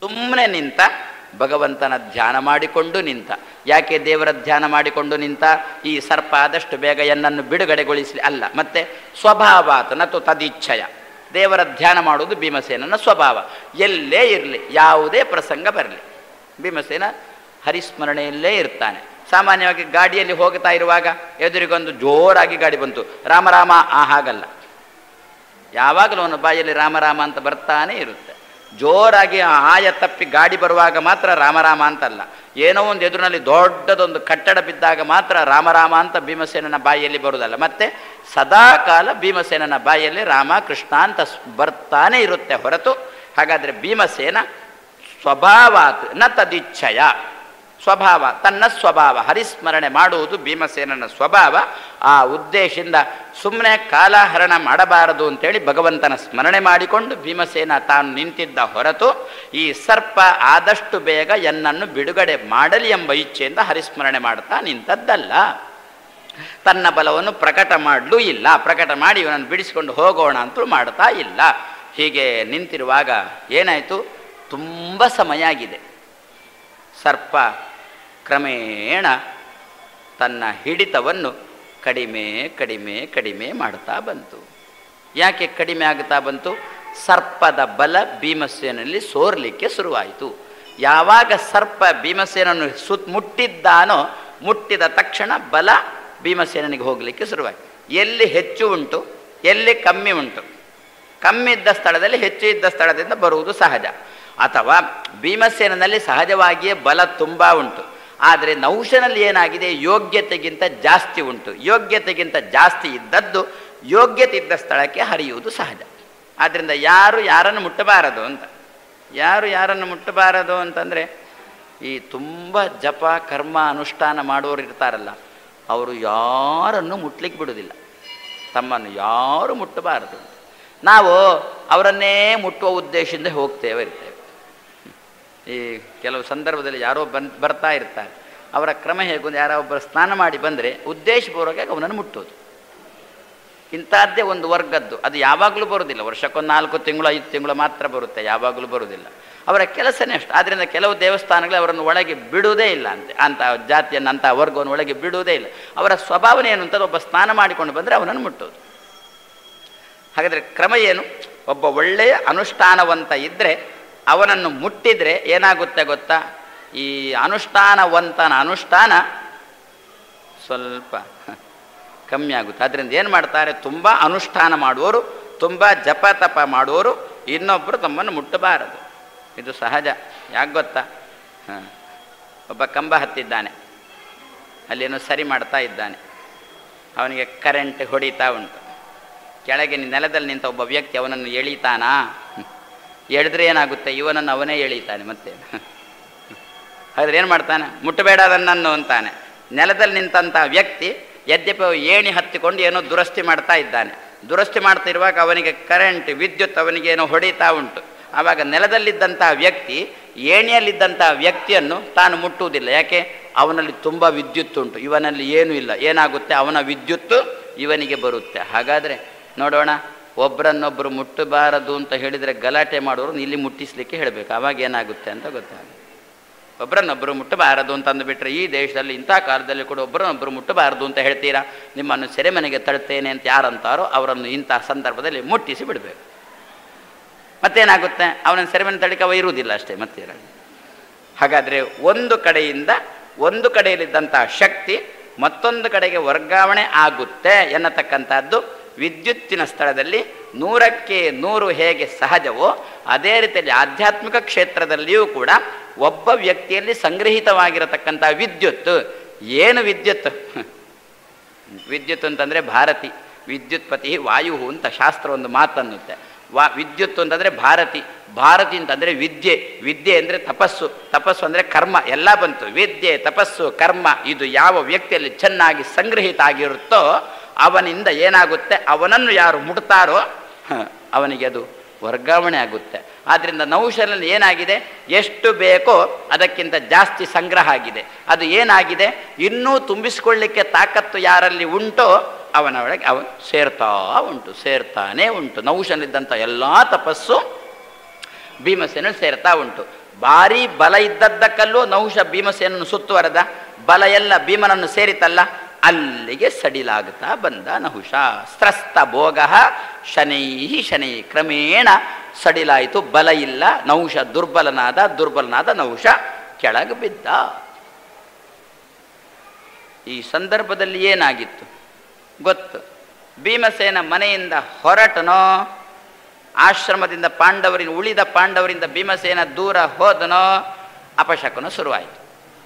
ಸುಮ್ಮನೆ ನಿಂತ, ಭಗವಂತನ ಧ್ಯಾನ ಮಾಡಿಕೊಂಡು ನಿಂತ. ಯಾಕೆ ದೇವರ ಧ್ಯಾನ ಮಾಡಿಕೊಂಡು ನಿಂತ? ಈ ಸರ್ಪ ಆದಷ್ಟು ಬೇಗ ಎನ್ನನ್ನು ಬಿಡುಗಡೆಗೊಳಿಸಲಿ ಅಲ್ಲ, ಮತ್ತೆ ಸ್ವಭಾವಾತ್ ನತು ತದಿಚ್ಛಯ. ದೇವರ ಧ್ಯಾನ ಮಾಡುವುದು ಭೀಮಸೇನನ ಸ್ವಭಾವ. ಎಲ್ಲೇ ಇರಲಿ, ಯಾವುದೇ ಪ್ರಸಂಗ ಬರಲಿ, ಭೀಮಸೇನ ಹರಿಸ್ಮರಣೆಯಲ್ಲೇ ಇರ್ತಾನೆ. ಸಾಮಾನ್ಯವಾಗಿ ಗಾಡಿಯಲ್ಲಿ ಹೋಗ್ತಾ ಇರುವಾಗ ಎದುರಿಗೊಂದು ಜೋರಾಗಿ ಗಾಡಿ ಬಂತು, ರಾಮರಾಮ, ಹಾಗಲ್ಲ. ಯಾವಾಗಲೂ ಅವನ ಬಾಯಲ್ಲಿ ರಾಮರಾಮ ಅಂತ ಬರ್ತಾನೆ ಇರುತ್ತೆ. ಜೋರಾಗಿ ಆಯ ತಪ್ಪಿ ಗಾಡಿ ಬರುವಾಗ ಮಾತ್ರ ರಾಮರಾಮ ಅಂತಲ್ಲ. ಏನೋ ಒಂದು ಎದುರಿನಲ್ಲಿ ದೊಡ್ಡದೊಂದು ಕಟ್ಟಡ ಬಿದ್ದಾಗ ಮಾತ್ರ ರಾಮರಾಮ ಅಂತ ಭೀಮಸೇನನ ಬಾಯಿಯಲ್ಲಿ ಬರುವುದಲ್ಲ. ಮತ್ತೆ ಸದಾ ಕಾಲ ಭೀಮಸೇನನ ಬಾಯಿಯಲ್ಲಿ ರಾಮ ಕೃಷ್ಣ ಅಂತ ಬರ್ತಾನೆ ಇರುತ್ತೆ ಹೊರತು. ಹಾಗಾದರೆ ಭೀಮಸೇನ ಸ್ವಭಾವಾತ್ ನ ತದಿಚ್ಛಯ, ಸ್ವಭಾವ, ತನ್ನ ಸ್ವಭಾವ ಹರಿಸ್ಮರಣೆ ಮಾಡುವುದು ಭೀಮಸೇನನ ಸ್ವಭಾವ. ಆ ಉದ್ದೇಶದಿಂದ ಸುಮ್ಮನೆ ಕಾಲಹರಣ ಮಾಡಬಾರದು ಅಂತೇಳಿ ಭಗವಂತನ ಸ್ಮರಣೆ ಮಾಡಿಕೊಂಡು ಭೀಮಸೇನ ತಾನು ನಿಂತಿದ್ದ ಹೊರತು ಈ ಸರ್ಪ ಆದಷ್ಟು ಬೇಗ ಎನ್ನನ್ನು ಬಿಡುಗಡೆ ಮಾಡಲಿ ಎಂಬ ಇಚ್ಛೆಯಿಂದ ಹರಿಸ್ಮರಣೆ ಮಾಡ್ತಾ ನಿಂತದ್ದಲ್ಲ. ತನ್ನ ಬಲವನ್ನು ಪ್ರಕಟ ಮಾಡಲೂ ಇಲ್ಲ, ಪ್ರಕಟ ಮಾಡಿ ಇವನನ್ನು ಬಿಡಿಸಿಕೊಂಡು ಹೋಗೋಣ ಅಂತಲೂ ಮಾಡ್ತಾ ಇಲ್ಲ. ಹೀಗೆ ನಿಂತಿರುವಾಗ ಏನಾಯಿತು, ತುಂಬ ಸಮಯ ಆಗಿದೆ. ಸರ್ಪ ಕ್ರಮೇಣ ತನ್ನ ಹಿಡಿತವನ್ನು ಕಡಿಮೆ ಕಡಿಮೆ ಕಡಿಮೆ ಮಾಡ್ತಾ ಬಂತು. ಯಾಕೆ ಕಡಿಮೆ ಆಗುತ್ತಾ ಬಂತು? ಸರ್ಪದ ಬಲ ಭೀಮಸೇನಲ್ಲಿ ಸೋರ್ಲಿಕ್ಕೆ ಶುರುವಾಯಿತು. ಯಾವಾಗ ಸರ್ಪ ಭೀಮಸೇನನ್ನು ಮುಟ್ಟಿದ್ದಾನೋ, ಮುಟ್ಟಿದ ತಕ್ಷಣ ಬಲ ಭೀಮಸೇನಿಗೆ ಹೋಗಲಿಕ್ಕೆ ಶುರುವಾಯಿತು. ಎಲ್ಲಿ ಹೆಚ್ಚು ಉಂಟು, ಎಲ್ಲಿ ಕಮ್ಮಿ ಉಂಟು, ಕಮ್ಮಿ ಇದ್ದ ಸ್ಥಳದಲ್ಲಿ ಹೆಚ್ಚು ಇದ್ದ ಸ್ಥಳದಿಂದ ಬರುವುದು ಸಹಜ. ಅಥವಾ ಭೀಮಸೇನಲ್ಲಿ ಸಹಜವಾಗಿಯೇ ಬಲ ತುಂಬ ಉಂಟು, ಆದರೆ ನಹುಷನಲ್ಲಿ ಏನಾಗಿದೆ, ಯೋಗ್ಯತೆಗಿಂತ ಜಾಸ್ತಿ ಉಂಟು. ಯೋಗ್ಯತೆಗಿಂತ ಜಾಸ್ತಿ ಇದ್ದದ್ದು ಯೋಗ್ಯತೆ ಇದ್ದ ಸ್ಥಳಕ್ಕೆ ಹರಿಯುವುದು ಸಹಜ. ಆದ್ದರಿಂದ ಯಾರು ಯಾರನ್ನು ಮುಟ್ಟಬಾರದು ಅಂತ, ಯಾರು ಯಾರನ್ನು ಮುಟ್ಟಬಾರದು ಅಂತಂದರೆ, ಈ ತುಂಬ ಜಪ ಕರ್ಮ ಅನುಷ್ಠಾನ ಮಾಡುವವರು ಇರ್ತಾರಲ್ಲ, ಅವರು ಯಾರನ್ನು ಮುಟ್ಲಿಕ್ಕೆ ಬಿಡುವುದಿಲ್ಲ. ತಮ್ಮನ್ನು ಯಾರು ಮುಟ್ಟಬಾರದು. ನಾವು ಅವರನ್ನೇ ಮುಟ್ಟುವ ಉದ್ದೇಶದಿಂದ ಹೋಗ್ತೇವೆ ಇರ್ತೇವೆ. ಈ ಕೆಲವು ಸಂದರ್ಭದಲ್ಲಿ ಯಾರೋ ಬರ್ತಾ ಇರ್ತಾರೆ, ಅವರ ಕ್ರಮ ಹೇಗೆ, ಯಾರೋ ಒಬ್ಬರು ಸ್ನಾನ ಮಾಡಿ ಬಂದರೆ ಉದ್ದೇಶಪೂರ್ವಕವಾಗಿ ಅವನನ್ನು ಮುಟ್ಟೋದು. ಇಂಥದ್ದೇ ಒಂದು ವರ್ಗದ್ದು. ಅದು ಯಾವಾಗಲೂ ಬರುವುದಿಲ್ಲ, ವರ್ಷಕ್ಕೊಂದು 4 ತಿಂಗಳು 5 ತಿಂಗಳು ಮಾತ್ರ ಬರುತ್ತೆ, ಯಾವಾಗಲೂ ಬರುವುದಿಲ್ಲ. ಅವರ ಕೆಲಸನೇ ಅಷ್ಟು. ಆದ್ದರಿಂದ ಕೆಲವು ದೇವಸ್ಥಾನಗಳು ಅವರನ್ನು ಒಳಗೆ ಬಿಡುವುದೇ ಇಲ್ಲ ಅಂಥ ಜಾತಿಯನ್ನು, ಅಂಥ ವರ್ಗವನ್ನು ಒಳಗೆ ಬಿಡುವುದೇ ಇಲ್ಲ. ಅವರ ಸ್ವಭಾವನೆ ಏನು ಅಂತ, ಒಬ್ಬ ಸ್ನಾನ ಮಾಡಿಕೊಂಡು ಬಂದರೆ ಅವನನ್ನು ಮುಟ್ಟೋದು. ಹಾಗಾದರೆ ಕ್ರಮ ಏನು? ಒಬ್ಬ ಒಳ್ಳೆಯ ಅನುಷ್ಠಾನವಂತ ಇದ್ದರೆ ಅವನನ್ನು ಮುಟ್ಟಿದರೆ ಏನಾಗುತ್ತೆ ಗೊತ್ತಾ? ಈ ಅನುಷ್ಠಾನವಂತನ ಅನುಷ್ಠಾನ ಸ್ವಲ್ಪ ಕಮ್ಮಿ ಆಗುತ್ತೆ. ಅದರಿಂದ ಏನು ಮಾಡ್ತಾರೆ, ತುಂಬ ಅನುಷ್ಠಾನ ಮಾಡುವವರು, ತುಂಬ ಜಪ ತಪ ಮಾಡುವವರು ಇನ್ನೊಬ್ಬರು ತಮ್ಮನ್ನು ಮುಟ್ಟಬಾರದು. ಇದು ಸಹಜ. ಯಾಕೆ ಗೊತ್ತಾ? ಒಬ್ಬ ಕಂಬ ಹತ್ತಿದ್ದಾನೆ, ಅಲ್ಲೇನೋ ಸರಿ ಮಾಡ್ತಾ ಇದ್ದಾನೆ, ಅವನಿಗೆ ಕರೆಂಟ್ ಹೊಡಿತಾ ಉಂಟು. ಕೆಳಗೆ ನೆಲದಲ್ಲಿ ನಿಂತ ಒಬ್ಬ ವ್ಯಕ್ತಿ ಅವನನ್ನು ಎಳೀತಾನಾ? ಎಳೆದ್ರೆ ಏನಾಗುತ್ತೆ, ಇವನನ್ನು ಅವನೇ ಎಳೀತಾನೆ. ಮತ್ತೆ ಹಾಗಾದ್ರೆ ಏನು ಮಾಡ್ತಾನೆ, ಮುಟ್ಟಬೇಡ ಅದನ್ನು ಅಂತಾನೆ. ನೆಲದಲ್ಲಿ ನಿಂತಹ ವ್ಯಕ್ತಿ ಯದ್ಯಪ ಏಣಿ ಹತ್ತಿಕೊಂಡು ಏನೋ ದುರಸ್ತಿ ಮಾಡ್ತಾ ಇದ್ದಾನೆ. ದುರಸ್ತಿ ಮಾಡ್ತಾ ಇರುವಾಗ ಅವನಿಗೆ ಕರೆಂಟ್, ವಿದ್ಯುತ್ ಅವನಿಗೆ ಏನೋ ಹೊಡಿತಾ ಉಂಟು. ಆವಾಗ ನೆಲದಲ್ಲಿದ್ದಂಥ ವ್ಯಕ್ತಿ ಏಣಿಯಲ್ಲಿದ್ದಂಥ ವ್ಯಕ್ತಿಯನ್ನು ತಾನು ಮುಟ್ಟುವುದಿಲ್ಲ. ಯಾಕೆ? ಅವನಲ್ಲಿ ತುಂಬ ವಿದ್ಯುತ್ ಉಂಟು, ಇವನಲ್ಲಿ ಏನೂ ಇಲ್ಲ. ಏನಾಗುತ್ತೆ, ಅವನ ವಿದ್ಯುತ್ತು ಇವನಿಗೆ ಬರುತ್ತೆ. ಹಾಗಾದರೆ ನೋಡೋಣ, ಒಬ್ಬರನ್ನೊಬ್ಬರು ಮುಟ್ಟಬಾರದು ಅಂತ ಹೇಳಿದರೆ ಗಲಾಟೆ ಮಾಡೋರು ಇಲ್ಲಿ ಮುಟ್ಟಿಸಲಿಕ್ಕೆ ಹೇಳಬೇಕು. ಆವಾಗ ಏನಾಗುತ್ತೆ ಅಂತ ಗೊತ್ತಾಗುತ್ತೆ. ಒಬ್ಬರನ್ನೊಬ್ಬರು ಮುಟ್ಟಬಾರದು ಅಂತ ಅಂದುಬಿಟ್ರೆ, ಈ ದೇಶದಲ್ಲಿ ಇಂಥ ಕಾಲದಲ್ಲಿ ಕೂಡ ಒಬ್ಬರನ್ನೊಬ್ಬರು ಮುಟ್ಟಬಾರದು ಅಂತ ಹೇಳ್ತೀರಾ, ನಿಮ್ಮನ್ನು ಸೆರೆಮನೆಗೆ ತಳ್ತೇನೆ ಅಂತ ಯಾರಂತಾರೋ ಅವರನ್ನು ಇಂಥ ಸಂದರ್ಭದಲ್ಲಿ ಮುಟ್ಟಿಸಿ ಬಿಡಬೇಕು. ಮತ್ತೇನಾಗುತ್ತೆ, ಅವನನ್ನು ಸೆರೆಮನೆ ತಳಿಕವ ಇರುವುದಿಲ್ಲ ಅಷ್ಟೇ, ಮತ್ತೇನಾಗುತ್ತೆ. ಹಾಗಾದರೆ ಒಂದು ಕಡೆಯಲ್ಲಿದ್ದಂಥ ಶಕ್ತಿ ಮತ್ತೊಂದು ಕಡೆಗೆ ವರ್ಗಾವಣೆ ಆಗುತ್ತೆ ಎನ್ನತಕ್ಕಂಥದ್ದು ವಿದ್ಯುತ್ತಿನ ಸ್ಥಳದಲ್ಲಿ 100ಕ್ಕೆ 100 ಹೇಗೆ ಸಹಜವೋ ಅದೇ ರೀತಿಯಲ್ಲಿ ಆಧ್ಯಾತ್ಮಿಕ ಕ್ಷೇತ್ರದಲ್ಲಿಯೂ ಕೂಡ ಒಬ್ಬ ವ್ಯಕ್ತಿಯಲ್ಲಿ ಸಂಗ್ರಹಿತವಾಗಿರತಕ್ಕಂಥ ವಿದ್ಯುತ್. ಏನು ವಿದ್ಯುತ್? ವಿದ್ಯುತ್ ಅಂತಂದರೆ ಭಾರತಿ, ವಿದ್ಯುತ್ಪತಿ ವಾಯು ಅಂತ ಶಾಸ್ತ್ರ ಒಂದು ಮಾತನ್ನುತ್ತೆ. ವಿದ್ಯುತ್ ಅಂತಂದರೆ ಭಾರತಿ, ಭಾರತಿ ಅಂತಂದರೆ ವಿದ್ಯೆ, ವಿದ್ಯೆ ಅಂದರೆ ತಪಸ್ಸು, ತಪಸ್ಸು ಅಂದರೆ ಕರ್ಮ, ಎಲ್ಲ ಬಂತು. ವಿದ್ಯೆ, ತಪಸ್ಸು, ಕರ್ಮ ಇದು ಯಾವ ವ್ಯಕ್ತಿಯಲ್ಲಿ ಚೆನ್ನಾಗಿ ಸಂಗ್ರಹಿತ ಆಗಿರುತ್ತೋ ಅವನಿಂದ ಏನಾಗುತ್ತೆ, ಅವನನ್ನು ಯಾರು ಮುಟ್ತಾರೋ ಅವನಿಗೆ ಅದು ವರ್ಗಾವಣೆ ಆಗುತ್ತೆ. ಆದ್ದರಿಂದ ನಹುಷನಲ್ಲಿ ಏನಾಗಿದೆ, ಎಷ್ಟು ಬೇಕೋ ಅದಕ್ಕಿಂತ ಜಾಸ್ತಿ ಸಂಗ್ರಹ ಆಗಿದೆ. ಅದು ಏನಾಗಿದೆ, ಇನ್ನೂ ತುಂಬಿಸಿಕೊಳ್ಳಿಕ್ಕೆ ತಾಕತ್ತು ಯಾರಲ್ಲಿ ಉಂಟೋ ಅವನ ಒಳಗೆ ಅವನು ಸೇರ್ತಾನೇ ಉಂಟು. ನಹುಷನಲ್ಲಿದ್ದಂಥ ಎಲ್ಲ ತಪಸ್ಸು ಭೀಮಸೇನಲ್ಲಿ ಸೇರ್ತಾ ಉಂಟು. ಭಾರೀ ಬಲ ಇದ್ದದ್ದಕ್ಕಲ್ಲೂ ನಹುಷ ಭೀಮಸೇನನ್ನು ಸುತ್ತುವರೆದ, ಬಲ ಎಲ್ಲ ಭೀಮನನ್ನು ಸೇರಿತಲ್ಲ, ಅಲ್ಲಿಗೆ ಸಡಿಲಾಗುತ್ತಾ ಬಂದ ನಹುಷ. ಸ್ತ್ರಸ್ತ ಭೋಗ ಶನೈ ಶನೈ, ಕ್ರಮೇಣ ಸಡಿಲಾಯಿತು, ಬಲ ಇಲ್ಲ, ನಹುಷ ದುರ್ಬಲನಾದ ನಹುಷ ಕೆಳಗೆ ಬಿದ್ದ. ಈ ಸಂದರ್ಭದಲ್ಲಿ ಏನಾಗಿತ್ತು ಗೊತ್ತು. ಭೀಮಸೇನ ಮನೆಯಿಂದ ಹೊರಟನೋ, ಆಶ್ರಮದಿಂದ ಉಳಿದ ಪಾಂಡವರಿಂದ ಭೀಮಸೇನ ದೂರ ಹೋದನೋ, ಅಪಶಕುನ ಶುರುವಾಯಿತು.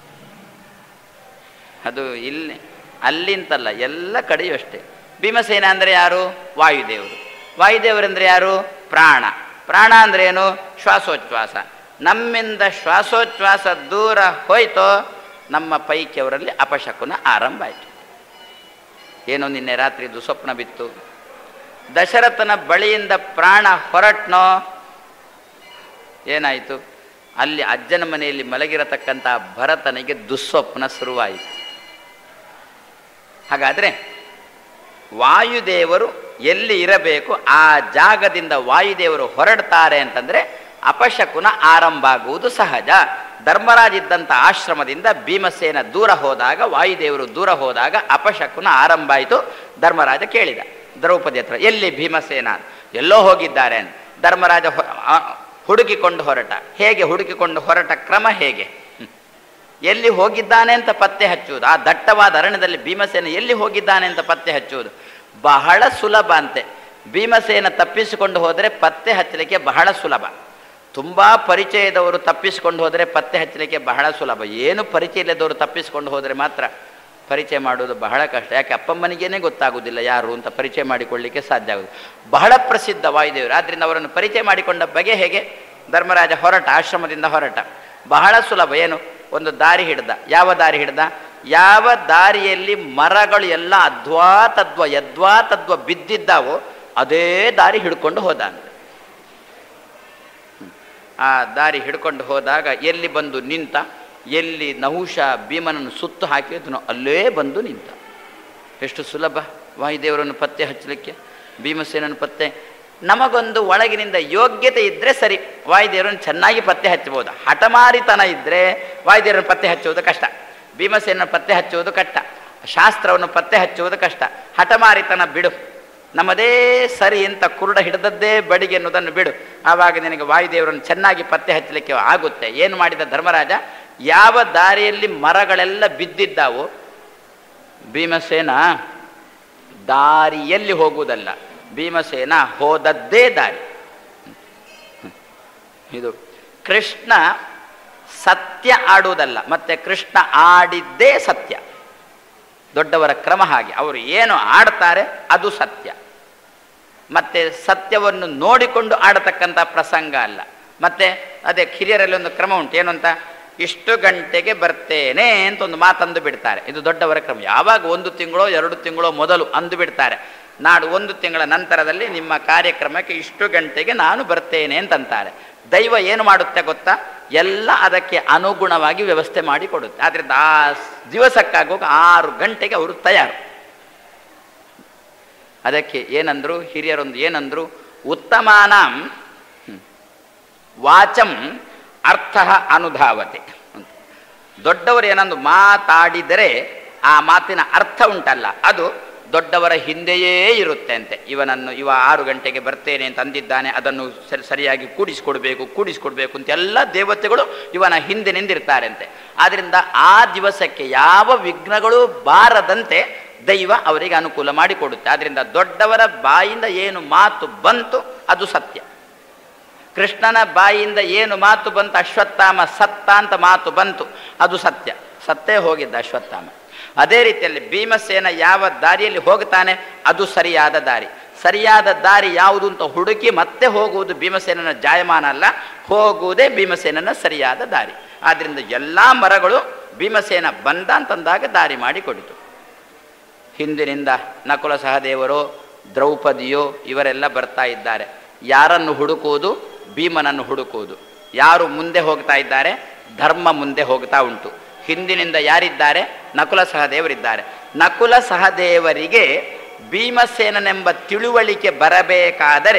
ಅದು ಇಲ್ಲಿ ಅಲ್ಲಿಂತಲ್ಲ, ಎಲ್ಲ ಕಡೆಯೂ ಅಷ್ಟೇ. ಭೀಮಸೇನ ಅಂದರೆ ಯಾರು? ವಾಯುದೇವರು. ವಾಯುದೇವರಂದರೆ ಯಾರು? ಪ್ರಾಣ. ಪ್ರಾಣ ಅಂದರೆ ಏನು? ಶ್ವಾಸೋಚ್ಛ್ವಾಸ. ನಮ್ಮಿಂದ ಶ್ವಾಸೋಚ್ಛ್ವಾಸ ದೂರ ಹೋಯ್ತೋ, ನಮ್ಮ ಪೈಕಿಯವರಲ್ಲಿ ಅಪಶಕುನ ಆರಂಭ ಆಯಿತು. ಏನೋ ನಿನ್ನೆ ರಾತ್ರಿದು ಸ್ವಪ್ನ ಬಿತ್ತು. ದಶರಥನ ಬಳಿಯಿಂದ ಪ್ರಾಣ ಹೊರಟ್ನೋ, ಏನಾಯಿತು? ಅಲ್ಲಿ ಅಜ್ಜನ ಮನೆಯಲ್ಲಿ ಮಲಗಿರತಕ್ಕಂಥ ಭರತನಿಗೆ ದುಸ್ವಪ್ನ ಶುರುವಾಯಿತು. ಹಾಗಾದರೆ ವಾಯುದೇವರು ಎಲ್ಲಿ ಇರಬೇಕು ಆ ಜಾಗದಿಂದ ವಾಯುದೇವರು ಹೊರಡ್ತಾರೆ ಅಂತಂದರೆ ಅಪಶಕುನ ಆರಂಭ ಆಗುವುದು ಸಹಜ. ಧರ್ಮರಾಜ ಇದ್ದಂಥ ಆಶ್ರಮದಿಂದ ಭೀಮಸೇನ ದೂರ ಹೋದಾಗ, ವಾಯುದೇವರು ದೂರ ಹೋದಾಗ ಅಪಶಕುನ ಆರಂಭ ಆಯಿತು. ಧರ್ಮರಾಜ ಕೇಳಿದ ದ್ರೌಪದಿ ಹತ್ರ, ಎಲ್ಲಿ ಭೀಮಸೇನ? ಎಲ್ಲೋ ಹೋಗಿದ್ದಾರೆ ಅಂತ. ಧರ್ಮರಾಜ ಹುಡುಕಿಕೊಂಡು ಹೊರಟ. ಹೇಗೆ ಹುಡುಕಿಕೊಂಡು ಹೊರಟ? ಕ್ರಮ ಹೇಗೆ? ಎಲ್ಲಿ ಹೋಗಿದ್ದಾನೆ ಅಂತ ಪತ್ತೆ ಹಚ್ಚುವುದು. ಆ ದಟ್ಟವಾದ ಅರಣ್ಯದಲ್ಲಿ ಭೀಮಸೇನ ಎಲ್ಲಿ ಹೋಗಿದ್ದಾನೆ ಅಂತ ಪತ್ತೆ ಹಚ್ಚುವುದು ಬಹಳ ಸುಲಭ ಅಂತೆ. ಭೀಮಸೇನ ತಪ್ಪಿಸಿಕೊಂಡು ಹೋದರೆ ಪತ್ತೆ ಹಚ್ಚಲಿಕ್ಕೆ ಬಹಳ ಸುಲಭ. ತುಂಬ ಪರಿಚಯದವರು ತಪ್ಪಿಸಿಕೊಂಡು ಹೋದರೆ ಪತ್ತೆ ಹಚ್ಚಲಿಕ್ಕೆ ಬಹಳ ಸುಲಭ. ಏನು ಪರಿಚಯ ಇಲ್ಲದವರು ತಪ್ಪಿಸಿಕೊಂಡು ಹೋದರೆ ಮಾತ್ರ ಪರಿಚಯ ಮಾಡೋದು ಬಹಳ ಕಷ್ಟ. ಯಾಕೆ? ಅಪ್ಪಮ್ಮನಿಗೇನೆ ಗೊತ್ತಾಗುವುದಿಲ್ಲ ಯಾರು ಅಂತ ಪರಿಚಯ ಮಾಡಿಕೊಳ್ಳಲಿಕ್ಕೆ ಸಾಧ್ಯ ಆಗುವುದು. ಬಹಳ ಪ್ರಸಿದ್ಧ ವಾಯುದೇವರು. ಆದ್ದರಿಂದ ಅವರನ್ನು ಪರಿಚಯ ಮಾಡಿಕೊಂಡ ಬಗೆ ಹೇಗೆ? ಧರ್ಮರಾಜ ಹೊರಟ, ಆಶ್ರಮದಿಂದ ಹೊರಟ. ಬಹಳ ಸುಲಭ. ಏನು? ಒಂದು ದಾರಿ ಹಿಡ್ದ. ಯಾವ ದಾರಿ ಹಿಡ್ದ? ಯಾವ ದಾರಿಯಲ್ಲಿ ಮರಗಳು ಎಲ್ಲ ಯದ್ವಾತದ್ವ ಬಿದ್ದಿದ್ದಾವೋ ಅದೇ ದಾರಿ ಹಿಡ್ಕೊಂಡು ಹೋದ. ಆ ದಾರಿ ಹಿಡ್ಕೊಂಡು ಹೋದಾಗ ಎಲ್ಲಿ ಬಂದು ನಿಂತ? ಎಲ್ಲಿ ನಹುಷ ಭೀಮನನ್ನು ಸುತ್ತು ಹಾಕಿದನೋ ಅಲ್ಲೇ ಬಂದು ನಿಂತ. ಎಷ್ಟು ಸುಲಭ ವಾಯುದೇವರನ್ನು ಪತ್ತೆ ಹಚ್ಚಲಿಕ್ಕೆ, ಭೀಮಸೇನನ್ನು ಪತ್ತೆ. ನಮಗೊಂದು ಒಳಗಿನಿಂದ ಯೋಗ್ಯತೆ ಇದ್ದರೆ ಸರಿ, ವಾಯುದೇವರನ್ನು ಚೆನ್ನಾಗಿ ಪತ್ತೆ ಹಚ್ಚಬಹುದು. ಹಠಮಾರಿತನ ಇದ್ದರೆ ವಾಯುದೇವರನ್ನು ಪತ್ತೆ ಹಚ್ಚುವುದು ಕಷ್ಟ, ಭೀಮಸೇನನ್ನು ಪತ್ತೆ ಹಚ್ಚುವುದು ಕಷ್ಟ, ಶಾಸ್ತ್ರವನ್ನು ಪತ್ತೆ ಹಚ್ಚುವುದು ಕಷ್ಟ. ಹಠಮಾರಿತನ ಬಿಡು, ನಮ್ಮದೇ ಸರಿ ಅಂತ ಕುರುಡ ಹಿಡಿದದ್ದೇ ಬಡಿಗೆ ಅನ್ನೋದನ್ನು ಬಿಡು. ಆವಾಗ ನಿನಗೆ ವಾಯುದೇವರನ್ನು ಚೆನ್ನಾಗಿ ಪತ್ತೆ ಹಚ್ಚಲಿಕ್ಕೆ ಆಗುತ್ತೆ. ಏನು ಮಾಡಿದ ಧರ್ಮರಾಜ? ಯಾವ ದಾರಿಯಲ್ಲಿ ಮರಗಳೆಲ್ಲ ಬಿದ್ದಿದ್ದಾವೋ, ಭೀಮಸೇನ ದಾರಿಯಲ್ಲಿ ಹೋಗುವುದಲ್ಲ, ಭೀಮಸೇನ ಹೋದದ್ದೇ ದಾರಿ. ಇದು ಕೃಷ್ಣ ಸತ್ಯ ಆಡುವುದಲ್ಲ, ಮತ್ತೆ ಕೃಷ್ಣ ಆಡಿದ್ದೇ ಸತ್ಯ. ದೊಡ್ಡವರ ಕ್ರಮ ಹಾಗೆ. ಅವರು ಏನು ಆಡ್ತಾರೆ ಅದು ಸತ್ಯ. ಮತ್ತೆ ಸತ್ಯವನ್ನು ನೋಡಿಕೊಂಡು ಆಡತಕ್ಕಂಥ ಪ್ರಸಂಗ ಅಲ್ಲ. ಮತ್ತೆ ಅದೇ ಹಿರಿಯರಲ್ಲಿ ಒಂದು ಕ್ರಮ ಉಂಟು. ಏನು ಅಂತ? ಇಷ್ಟು ಗಂಟೆಗೆ ಬರ್ತೇನೆ ಅಂತ ಒಂದು ಮಾತಂದು ಬಿಡ್ತಾರೆ. ಇದು ದೊಡ್ಡವರ ಕ್ರಮ. ಯಾವಾಗ 1 ತಿಂಗಳೋ 2 ತಿಂಗಳೋ ಮೊದಲು ಅಂದು ಬಿಡ್ತಾರೆ, ನಾಡು 1 ತಿಂಗಳ ನಂತರದಲ್ಲಿ ನಿಮ್ಮ ಕಾರ್ಯಕ್ರಮಕ್ಕೆ ಇಷ್ಟು ಗಂಟೆಗೆ ನಾನು ಬರ್ತೇನೆ ಅಂತಂತಾರೆ. ದೈವ ಏನು ಮಾಡುತ್ತೆ ಗೊತ್ತಾ? ಎಲ್ಲ ಅದಕ್ಕೆ ಅನುಗುಣವಾಗಿ ವ್ಯವಸ್ಥೆ ಮಾಡಿ ಕೊಡುತ್ತೆ. ಆದ್ದರಿಂದ ಆ ದಿವಸಕ್ಕಾಗುವಾಗ 6 ಗಂಟೆಗೆ ಅವರು ತಯಾರು. ಅದಕ್ಕೆ ಏನಂದ್ರು ಹಿರಿಯರೊಂದು? ಏನಂದ್ರು? ಉತ್ತಮಾನಾಂ ವಾಚಂ ಅರ್ಥ ಅನುಧಾವತೆ ಅಂತ. ದೊಡ್ಡವರು ಏನಂದು ಮಾತಾಡಿದರೆ ಆ ಮಾತಿನ ಅರ್ಥ ಉಂಟಲ್ಲ, ಅದು ದೊಡ್ಡವರ ಹಿಂದೆಯೇ ಇರುತ್ತೆ ಅಂತೆ. ಇವ 6 ಗಂಟೆಗೆ ಬರ್ತೇನೆ ಅಂತ ಅಂದಿದ್ದಾನೆ, ಅದನ್ನು ಸರಿಯಾಗಿ ಕೂಡಿಸ್ಕೊಡ್ಬೇಕು ಅಂತ ಎಲ್ಲ ದೇವತೆಗಳು ಇವನ ಹಿಂದೆ ನಿಂದಿರ್ತಾರೆ ಅಂತೆ. ಆದ್ದರಿಂದ ಆ ದಿವಸಕ್ಕೆ ಯಾವ ವಿಘ್ನಗಳು ಬಾರದಂತೆ ದೈವ ಅವರಿಗೆ ಅನುಕೂಲ ಮಾಡಿಕೊಡುತ್ತೆ. ಆದ್ದರಿಂದ ದೊಡ್ಡವರ ಬಾಯಿಂದ ಏನು ಮಾತು ಬಂತು ಅದು ಸತ್ಯ. ಕೃಷ್ಣನ ಬಾಯಿಂದ ಏನು ಮಾತು ಬಂತು? ಅಶ್ವತ್ಥಾಮ ಸತ್ತ ಅಂತ ಮಾತು ಬಂತು, ಅದು ಸತ್ಯ. ಸತ್ತೇ ಹೋಗಿದ್ದ ಅಶ್ವತ್ಥಾಮ. ಅದೇ ರೀತಿಯಲ್ಲಿ ಭೀಮಸೇನ ಯಾವ ದಾರಿಯಲ್ಲಿ ಹೋಗ್ತಾನೆ ಅದು ಸರಿಯಾದ ದಾರಿ. ಸರಿಯಾದ ದಾರಿ ಯಾವುದು ಅಂತ ಹುಡುಕಿ ಮತ್ತೆ ಹೋಗುವುದು ಭೀಮಸೇನನ ಜಾಯಮಾನ ಅಲ್ಲ, ಹೋಗುವುದೇ ಭೀಮಸೇನನ ಸರಿಯಾದ ದಾರಿ. ಆದ್ದರಿಂದ ಎಲ್ಲ ಮರಗಳು ಭೀಮಸೇನ ಬಂದ ಅಂತಂದಾಗ ದಾರಿ ಮಾಡಿ ಕೊಡಿತು. ಹಿಂದಿನಿಂದ ನಕುಲ ಸಹದೇವರೋ ದ್ರೌಪದಿಯೋ ಇವರೆಲ್ಲ ಬರ್ತಾ ಇದ್ದಾರೆ. ಯಾರನ್ನು ಹುಡುಕುವುದು? ಭೀಮನನ್ನು ಹುಡುಕುವುದು. ಯಾರು ಮುಂದೆ ಹೋಗ್ತಾ ಇದ್ದಾರೆ? ಧರ್ಮ ಮುಂದೆ ಹೋಗ್ತಾ ಉಂಟು. ಹಿಂದಿನಿಂದ ಯಾರಿದ್ದಾರೆ? ನಕುಲ ಸಹದೇವರಿದ್ದಾರೆ. ನಕುಲ ಸಹದೇವರಿಗೆ ಭೀಮಸೇನನೆಂಬ ತಿಳುವಳಿಕೆ ಬರಬೇಕಾದರೆ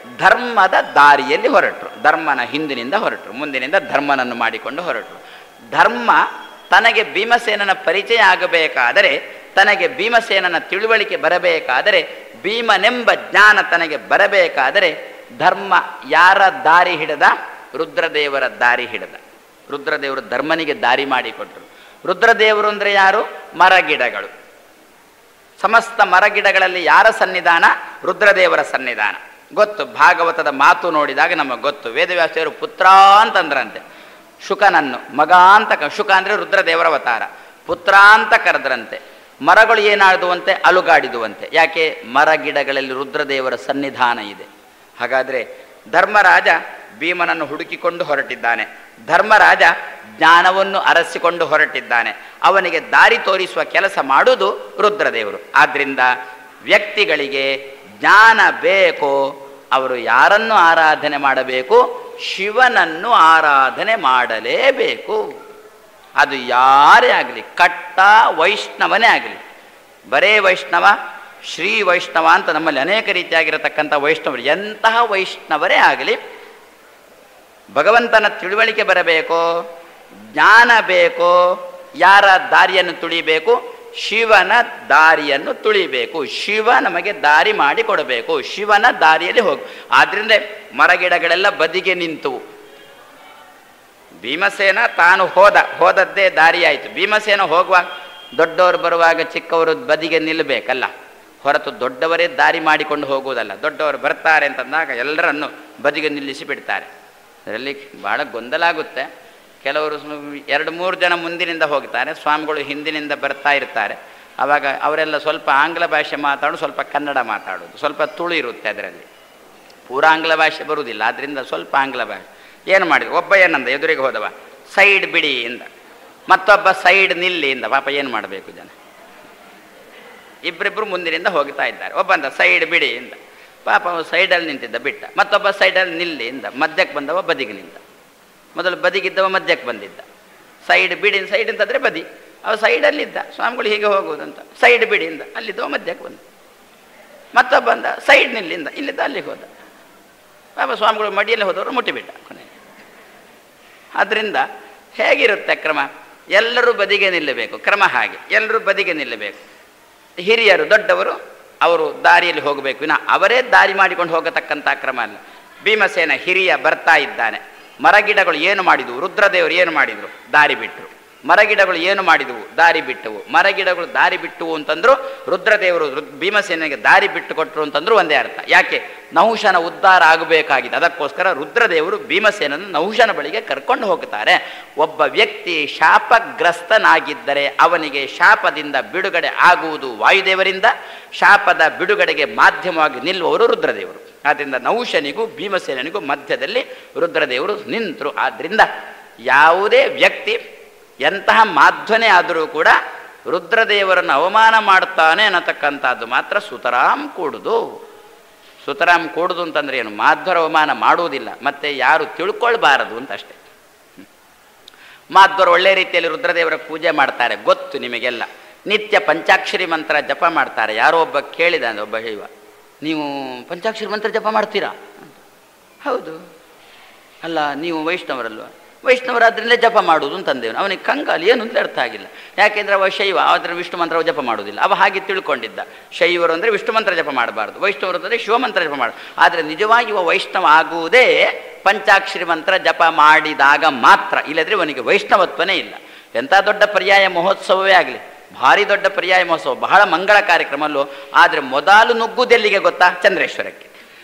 ಧರ್ಮದ ದಾರಿಯಲ್ಲಿ ಹೊರಟರು. ಧರ್ಮನ ಹಿಂದಿನಿಂದ ಹೊರಟರು, ಮುಂದಿನಿಂದ ಧರ್ಮನನ್ನು ಮಾಡಿಕೊಂಡು ಹೊರಟರು. ಧರ್ಮ ತನಗೆ ಭೀಮಸೇನನ ಪರಿಚಯ ಆಗಬೇಕಾದರೆ, ತನಗೆ ಭೀಮಸೇನನ ತಿಳುವಳಿಕೆ ಬರಬೇಕಾದರೆ, ಭೀಮನೆಂಬ ಜ್ಞಾನ ತನಗೆ ಬರಬೇಕಾದರೆ ಧರ್ಮ ಯಾರ ದಾರಿ ಹಿಡಿದ? ರುದ್ರದೇವರ ದಾರಿ ಹಿಡಿದ. ರುದ್ರದೇವರು ಧರ್ಮನಿಗೆ ದಾರಿ ಮಾಡಿಕೊಟ್ರು. ರುದ್ರದೇವರು ಅಂದರೆ ಯಾರು? ಮರಗಿಡಗಳು. ಸಮಸ್ತ ಮರಗಿಡಗಳಲ್ಲಿ ಯಾರ ಸನ್ನಿಧಾನ? ರುದ್ರದೇವರ ಸನ್ನಿಧಾನ. ಗೊತ್ತು, ಭಾಗವತದ ಮಾತು ನೋಡಿದಾಗ ನಮಗೆ ಗೊತ್ತು. ವೇದವ್ಯಾಸರು ಪುತ್ರ ಅಂತಂದ್ರಂತೆ ಶುಕನನ್ನು, ಮಗ ಅಂತ ಶುಕ ಅಂದರೆ ರುದ್ರದೇವರ ಅವತಾರ. ಪುತ್ರ ಅಂತ ಕರೆದ್ರಂತೆ. ಮರಗಳು ಏನಾಡುವಂತೆ? ಅಲುಗಾಡಿದುವಂತೆ. ಯಾಕೆ? ಮರಗಿಡಗಳಲ್ಲಿ ರುದ್ರದೇವರ ಸನ್ನಿಧಾನ ಇದೆ. ಹಾಗಾದರೆ ಧರ್ಮರಾಜ ಭೀಮನನ್ನು ಹುಡುಕಿಕೊಂಡು ಹೊರಟಿದ್ದಾನೆ. ಧರ್ಮರಾಜ ಜ್ಞಾನವನ್ನು ಅರಸಿಕೊಂಡು ಹೊರಟಿದ್ದಾನೆ. ಅವನಿಗೆ ದಾರಿ ತೋರಿಸುವ ಕೆಲಸ ಮಾಡುವುದು ರುದ್ರದೇವರು. ಆದ್ದರಿಂದ ವ್ಯಕ್ತಿಗಳಿಗೆ ಜ್ಞಾನ ಬೇಕೋ ಅವರು ಯಾರನ್ನು ಆರಾಧನೆ ಮಾಡಬೇಕು? ಶಿವನನ್ನು ಆರಾಧನೆ ಮಾಡಲೇಬೇಕು. ಅದು ಯಾರೇ ಆಗಲಿ, ಕಟ್ಟ ವೈಷ್ಣವನೇ ಆಗಲಿ. ಬರೇ ವೈಷ್ಣವ, ಶ್ರೀ ವೈಷ್ಣವ ಅಂತ ನಮ್ಮಲ್ಲಿ ಅನೇಕ ರೀತಿಯಾಗಿರತಕ್ಕಂಥ ವೈಷ್ಣವರು, ಎಂತಹ ವೈಷ್ಣವರೇ ಆಗಲಿ, ಭಗವಂತನ ತಿಳುವಳಿಕೆ ಬರಬೇಕೋ, ಜ್ಞಾನ ಬೇಕೋ, ಯಾರ ದಾರಿಯನ್ನು ತುಳಿಬೇಕು? ಶಿವನ ದಾರಿಯನ್ನು ತುಳಿಬೇಕು. ಶಿವ ನಮಗೆ ದಾರಿ ಮಾಡಿ ಕೊಡಬೇಕು. ಶಿವನ ದಾರಿಯಲ್ಲಿ ಹೋಗು. ಆದ್ದರಿಂದ ಮರಗಿಡಗಳೆಲ್ಲ ಬದಿಗೆ ನಿಂತವು. ಭೀಮಸೇನ ತಾನು ಹೋದದ್ದೇ ದಾರಿಯಾಯಿತು. ಭೀಮಸೇನ ಹೋಗುವಾಗ ದೊಡ್ಡವರು ಬರುವಾಗ ಚಿಕ್ಕವರು ಬದಿಗೆ ನಿಲ್ಲಬೇಕಲ್ಲ, ಹೊರತು ದೊಡ್ಡವರೇ ದಾರಿ ಮಾಡಿಕೊಂಡು ಹೋಗುವುದಲ್ಲ. ದೊಡ್ಡವರು ಬರ್ತಾರೆ ಅಂತಂದಾಗ ಎಲ್ಲರನ್ನು ಬದಿಗೆ ನಿಲ್ಲಿಸಿ ಬಿಡ್ತಾರೆ. ಅದರಲ್ಲಿ ಭಾಳ ಗೊಂದಲ ಆಗುತ್ತೆ. ಕೆಲವರು 2-3 ಜನ ಮುಂದಿನಿಂದ ಹೋಗ್ತಾರೆ, ಸ್ವಾಮಿಗಳು ಹಿಂದಿನಿಂದ ಬರ್ತಾ ಇರ್ತಾರೆ. ಆವಾಗ ಅವರೆಲ್ಲ ಸ್ವಲ್ಪ ಆಂಗ್ಲ ಭಾಷೆ ಮಾತಾಡೋದು, ಸ್ವಲ್ಪ ಕನ್ನಡ ಮಾತಾಡೋದು, ಸ್ವಲ್ಪ ತುಳು ಇರುತ್ತೆ ಅದರಲ್ಲಿ. ಪೂರಾ ಆಂಗ್ಲ ಭಾಷೆ ಬರುವುದಿಲ್ಲ, ಆದ್ದರಿಂದ ಸ್ವಲ್ಪ ಆಂಗ್ಲ ಭಾಷೆ. ಏನು ಮಾಡಿದ್ರು? ಒಬ್ಬ ಏನಂದ, ಎದುರಿಗೆ ಹೋದವ ಸೈಡ್ ಬಿಡಿ ಇಂದ, ಮತ್ತೊಬ್ಬ ಸೈಡ್ ನಿಲ್ಲಿ ಇಂದ. ಪಾಪ ಏನು ಮಾಡಬೇಕು ಜನ? ಇಬ್ಬರಿಬ್ಬರು ಮುಂದಿನಿಂದ ಹೋಗ್ತಾ ಇದ್ದಾರೆ. ಒಬ್ಬ ಅಂದ ಸೈಡ್ ಬಿಡಿ ಇಂದ, ಪಾಪ ಅವ ಸೈಡಲ್ಲಿ ನಿಂತಿದ್ದ ಬಿಟ್ಟ. ಮತ್ತೊಬ್ಬ ಸೈಡಲ್ಲಿ ನಿಲ್ಲಿ ಇಂದ, ಮಧ್ಯಕ್ಕೆ ಬಂದವ ಬದಿಗೆ ನಿಂತ. ಮೊದಲು ಬದಿಗಿದ್ದವ ಮಧ್ಯಕ್ಕೆ ಬಂದಿದ್ದ. ಸೈಡ್ ಬಿಡಿ, ಸೈಡ್ ಅಂತಂದರೆ ಬದಿ. ಅವ ಸೈಡಲ್ಲಿದ್ದ, ಸ್ವಾಮಿಗಳು ಹೀಗೆ ಹೋಗುವುದಂತ ಸೈಡ್ ಬಿಡಿಯಿಂದ ಅಲ್ಲಿದ್ದವ ಮಧ್ಯಕ್ಕೆ ಬಂದ. ಮತ್ತೊಬ್ಬ ಬಂದ ಸೈಡ್ ನಿಲ್ಲಿಂದ, ಇಲ್ಲಿದ್ದ ಅಲ್ಲಿಗೆ ಹೋದ. ಪಾಪ ಸ್ವಾಮಿಗಳು ಮಡಿಯಲ್ಲಿ ಹೋದವರು ಮುಟ್ಟಿಬಿಟ್ಟ ಕೊನೆಗೆ. ಆದ್ದರಿಂದ ಹೇಗಿರುತ್ತೆ ಕ್ರಮ? ಎಲ್ಲರೂ ಬದಿಗೆ ನಿಲ್ಲಬೇಕು. ಕ್ರಮ ಹಾಗೆ, ಎಲ್ಲರೂ ಬದಿಗೆ ನಿಲ್ಲಬೇಕು. ಹಿರಿಯರು ದೊಡ್ಡವರು ಅವರು ದಾರಿಯಲ್ಲಿ ಹೋಗಬೇಕು, ವಿನ ಅವರೇ ದಾರಿ ಮಾಡಿಕೊಂಡು ಹೋಗತಕ್ಕಂಥ ಕ್ರಮ ಅಲ್ಲ. ಭೀಮಸೇನ ಹಿರಿಯ ಬರ್ತಾ ಇದ್ದಾನೆ. ಮರಗಿಡಗಳು ಏನು ಮಾಡಿದವು? ರುದ್ರದೇವರು ಏನು ಮಾಡಿದರು? ದಾರಿ ಬಿಟ್ಟರು. ಮರಗಿಡಗಳು ಏನು ಮಾಡಿದವು? ದಾರಿ ಬಿಟ್ಟವು. ಮರಗಿಡಗಳು ದಾರಿ ಬಿಟ್ಟವು ಅಂತಂದ್ರು, ರುದ್ರದೇವರು ಭೀಮಸೇನಿಗೆ ದಾರಿ ಬಿಟ್ಟು ಕೊಟ್ಟರು ಅಂತಂದ್ರು ಒಂದೇ ಅರ್ಥ. ಯಾಕೆ? ನಹುಶನ ಉದ್ಧಾರ ಆಗಬೇಕಾಗಿದೆ. ಅದಕ್ಕೋಸ್ಕರ ರುದ್ರದೇವರು ಭೀಮಸೇನನ್ನು ನಹುಶನ ಬಳಿಗೆ ಕರ್ಕೊಂಡು ಹೋಗ್ತಾರೆ. ಒಬ್ಬ ವ್ಯಕ್ತಿ ಶಾಪಗ್ರಸ್ತನಾಗಿದ್ದರೆ ಅವನಿಗೆ ಶಾಪದಿಂದ ಬಿಡುಗಡೆ ಆಗುವುದು ವಾಯುದೇವರಿಂದ. ಶಾಪದ ಬಿಡುಗಡೆಗೆ ಮಾಧ್ಯಮವಾಗಿ ನಿಲ್ಲುವವರು ರುದ್ರದೇವರು. ಆದ್ದರಿಂದ ನಹುಶನಿಗೂ ಭೀಮಸೇನಿಗೂ ಮಧ್ಯದಲ್ಲಿ ರುದ್ರದೇವರು ನಿಂತರು. ಆದ್ದರಿಂದ ಯಾವುದೇ ವ್ಯಕ್ತಿ ಎಂತಹ ಮಾಧ್ವನೇ ಆದರೂ ಕೂಡ ರುದ್ರದೇವರನ್ನು ಅವಮಾನ ಮಾಡ್ತಾನೆ ಅನ್ನತಕ್ಕಂಥದ್ದು ಮಾತ್ರ ಸುತರಾಮ್ ಕೂಡುದು. ಸುತರಾಮ್ ಕೂಡುದು ಅಂತಂದ್ರೆ ಏನು? ಮಾಧ್ವರ ಅವಮಾನ ಮಾಡುವುದಿಲ್ಲ, ಮತ್ತೆ ಯಾರು ತಿಳ್ಕೊಳ್ಬಾರದು ಅಂತ ಅಷ್ಟೇ. ಮಾಧ್ವರು ಒಳ್ಳೆ ರೀತಿಯಲ್ಲಿ ರುದ್ರದೇವರ ಪೂಜೆ ಮಾಡ್ತಾರೆ, ಗೊತ್ತು ನಿಮಗೆಲ್ಲ. ನಿತ್ಯ ಪಂಚಾಕ್ಷರಿ ಮಂತ್ರ ಜಪ ಮಾಡ್ತಾರೆ. ಯಾರೋ ಒಬ್ಬ ಕೇಳಿದ, ಒಬ್ಬ ಶೈವ, ನೀವು ಪಂಚಾಕ್ಷರಿ ಮಂತ್ರ ಜಪ ಮಾಡ್ತೀರಾ? ಹೌದು. ಅಲ್ಲ, ನೀವು ವೈಷ್ಣವರಲ್ವ? ವೈಷ್ಣವರಾದ್ರಿಂದ ಜಪ ಮಾಡುವುದು ಅಂತಂದೇವು. ಅವನಿಗೆ ಕಂಗಾಲಿ, ಏನು ಅಂತ ಅರ್ಥ ಆಗಿಲ್ಲ. ಯಾಕೆಂದರೆ ಅವ ಶೈವ, ಆದರೆ ವಿಷ್ಣು ಮಂತ್ರ ಜಪ ಮಾಡುವುದಿಲ್ಲ. ಅವ ಹಾಗೆ ತಿಳ್ಕೊಂಡಿದ್ದ, ಶೈವರು ಅಂದರೆ ವಿಷ್ಣು ಮಂತ್ರ ಜಪ ಮಾಡಬಾರ್ದು, ವೈಷ್ಣವರು ಅಂದರೆ ಶಿವಮಂತ್ರ ಜಪ ಮಾಡ. ಆದರೆ ನಿಜವಾಗಿ ಇವ ವೈಷ್ಣವ ಆಗುವುದೇ ಪಂಚಾಕ್ಷರಿ ಮಂತ್ರ ಜಪ ಮಾಡಿದಾಗ ಮಾತ್ರ, ಇಲ್ಲದ್ರೆ ಅವನಿಗೆ ವೈಷ್ಣವತ್ವನೇ ಇಲ್ಲ. ಎಂಥ ದೊಡ್ಡ ಪರ್ಯಾಯ ಮಹೋತ್ಸವವೇ ಆಗಲಿ, ಭಾರಿ ದೊಡ್ಡ ಪರ್ಯಾಯ ಮಹೋತ್ಸವ, ಬಹಳ ಮಂಗಳ ಕಾರ್ಯಕ್ರಮ ಅಲ್ಲೋ. ಆದರೆ ಮೊದಲು ನುಗ್ಗುದೆಲ್ಲಿಗೆ ಗೊತ್ತಾ? ಚಂದ್ರೇಶ್ವರಕ್ಕೆ.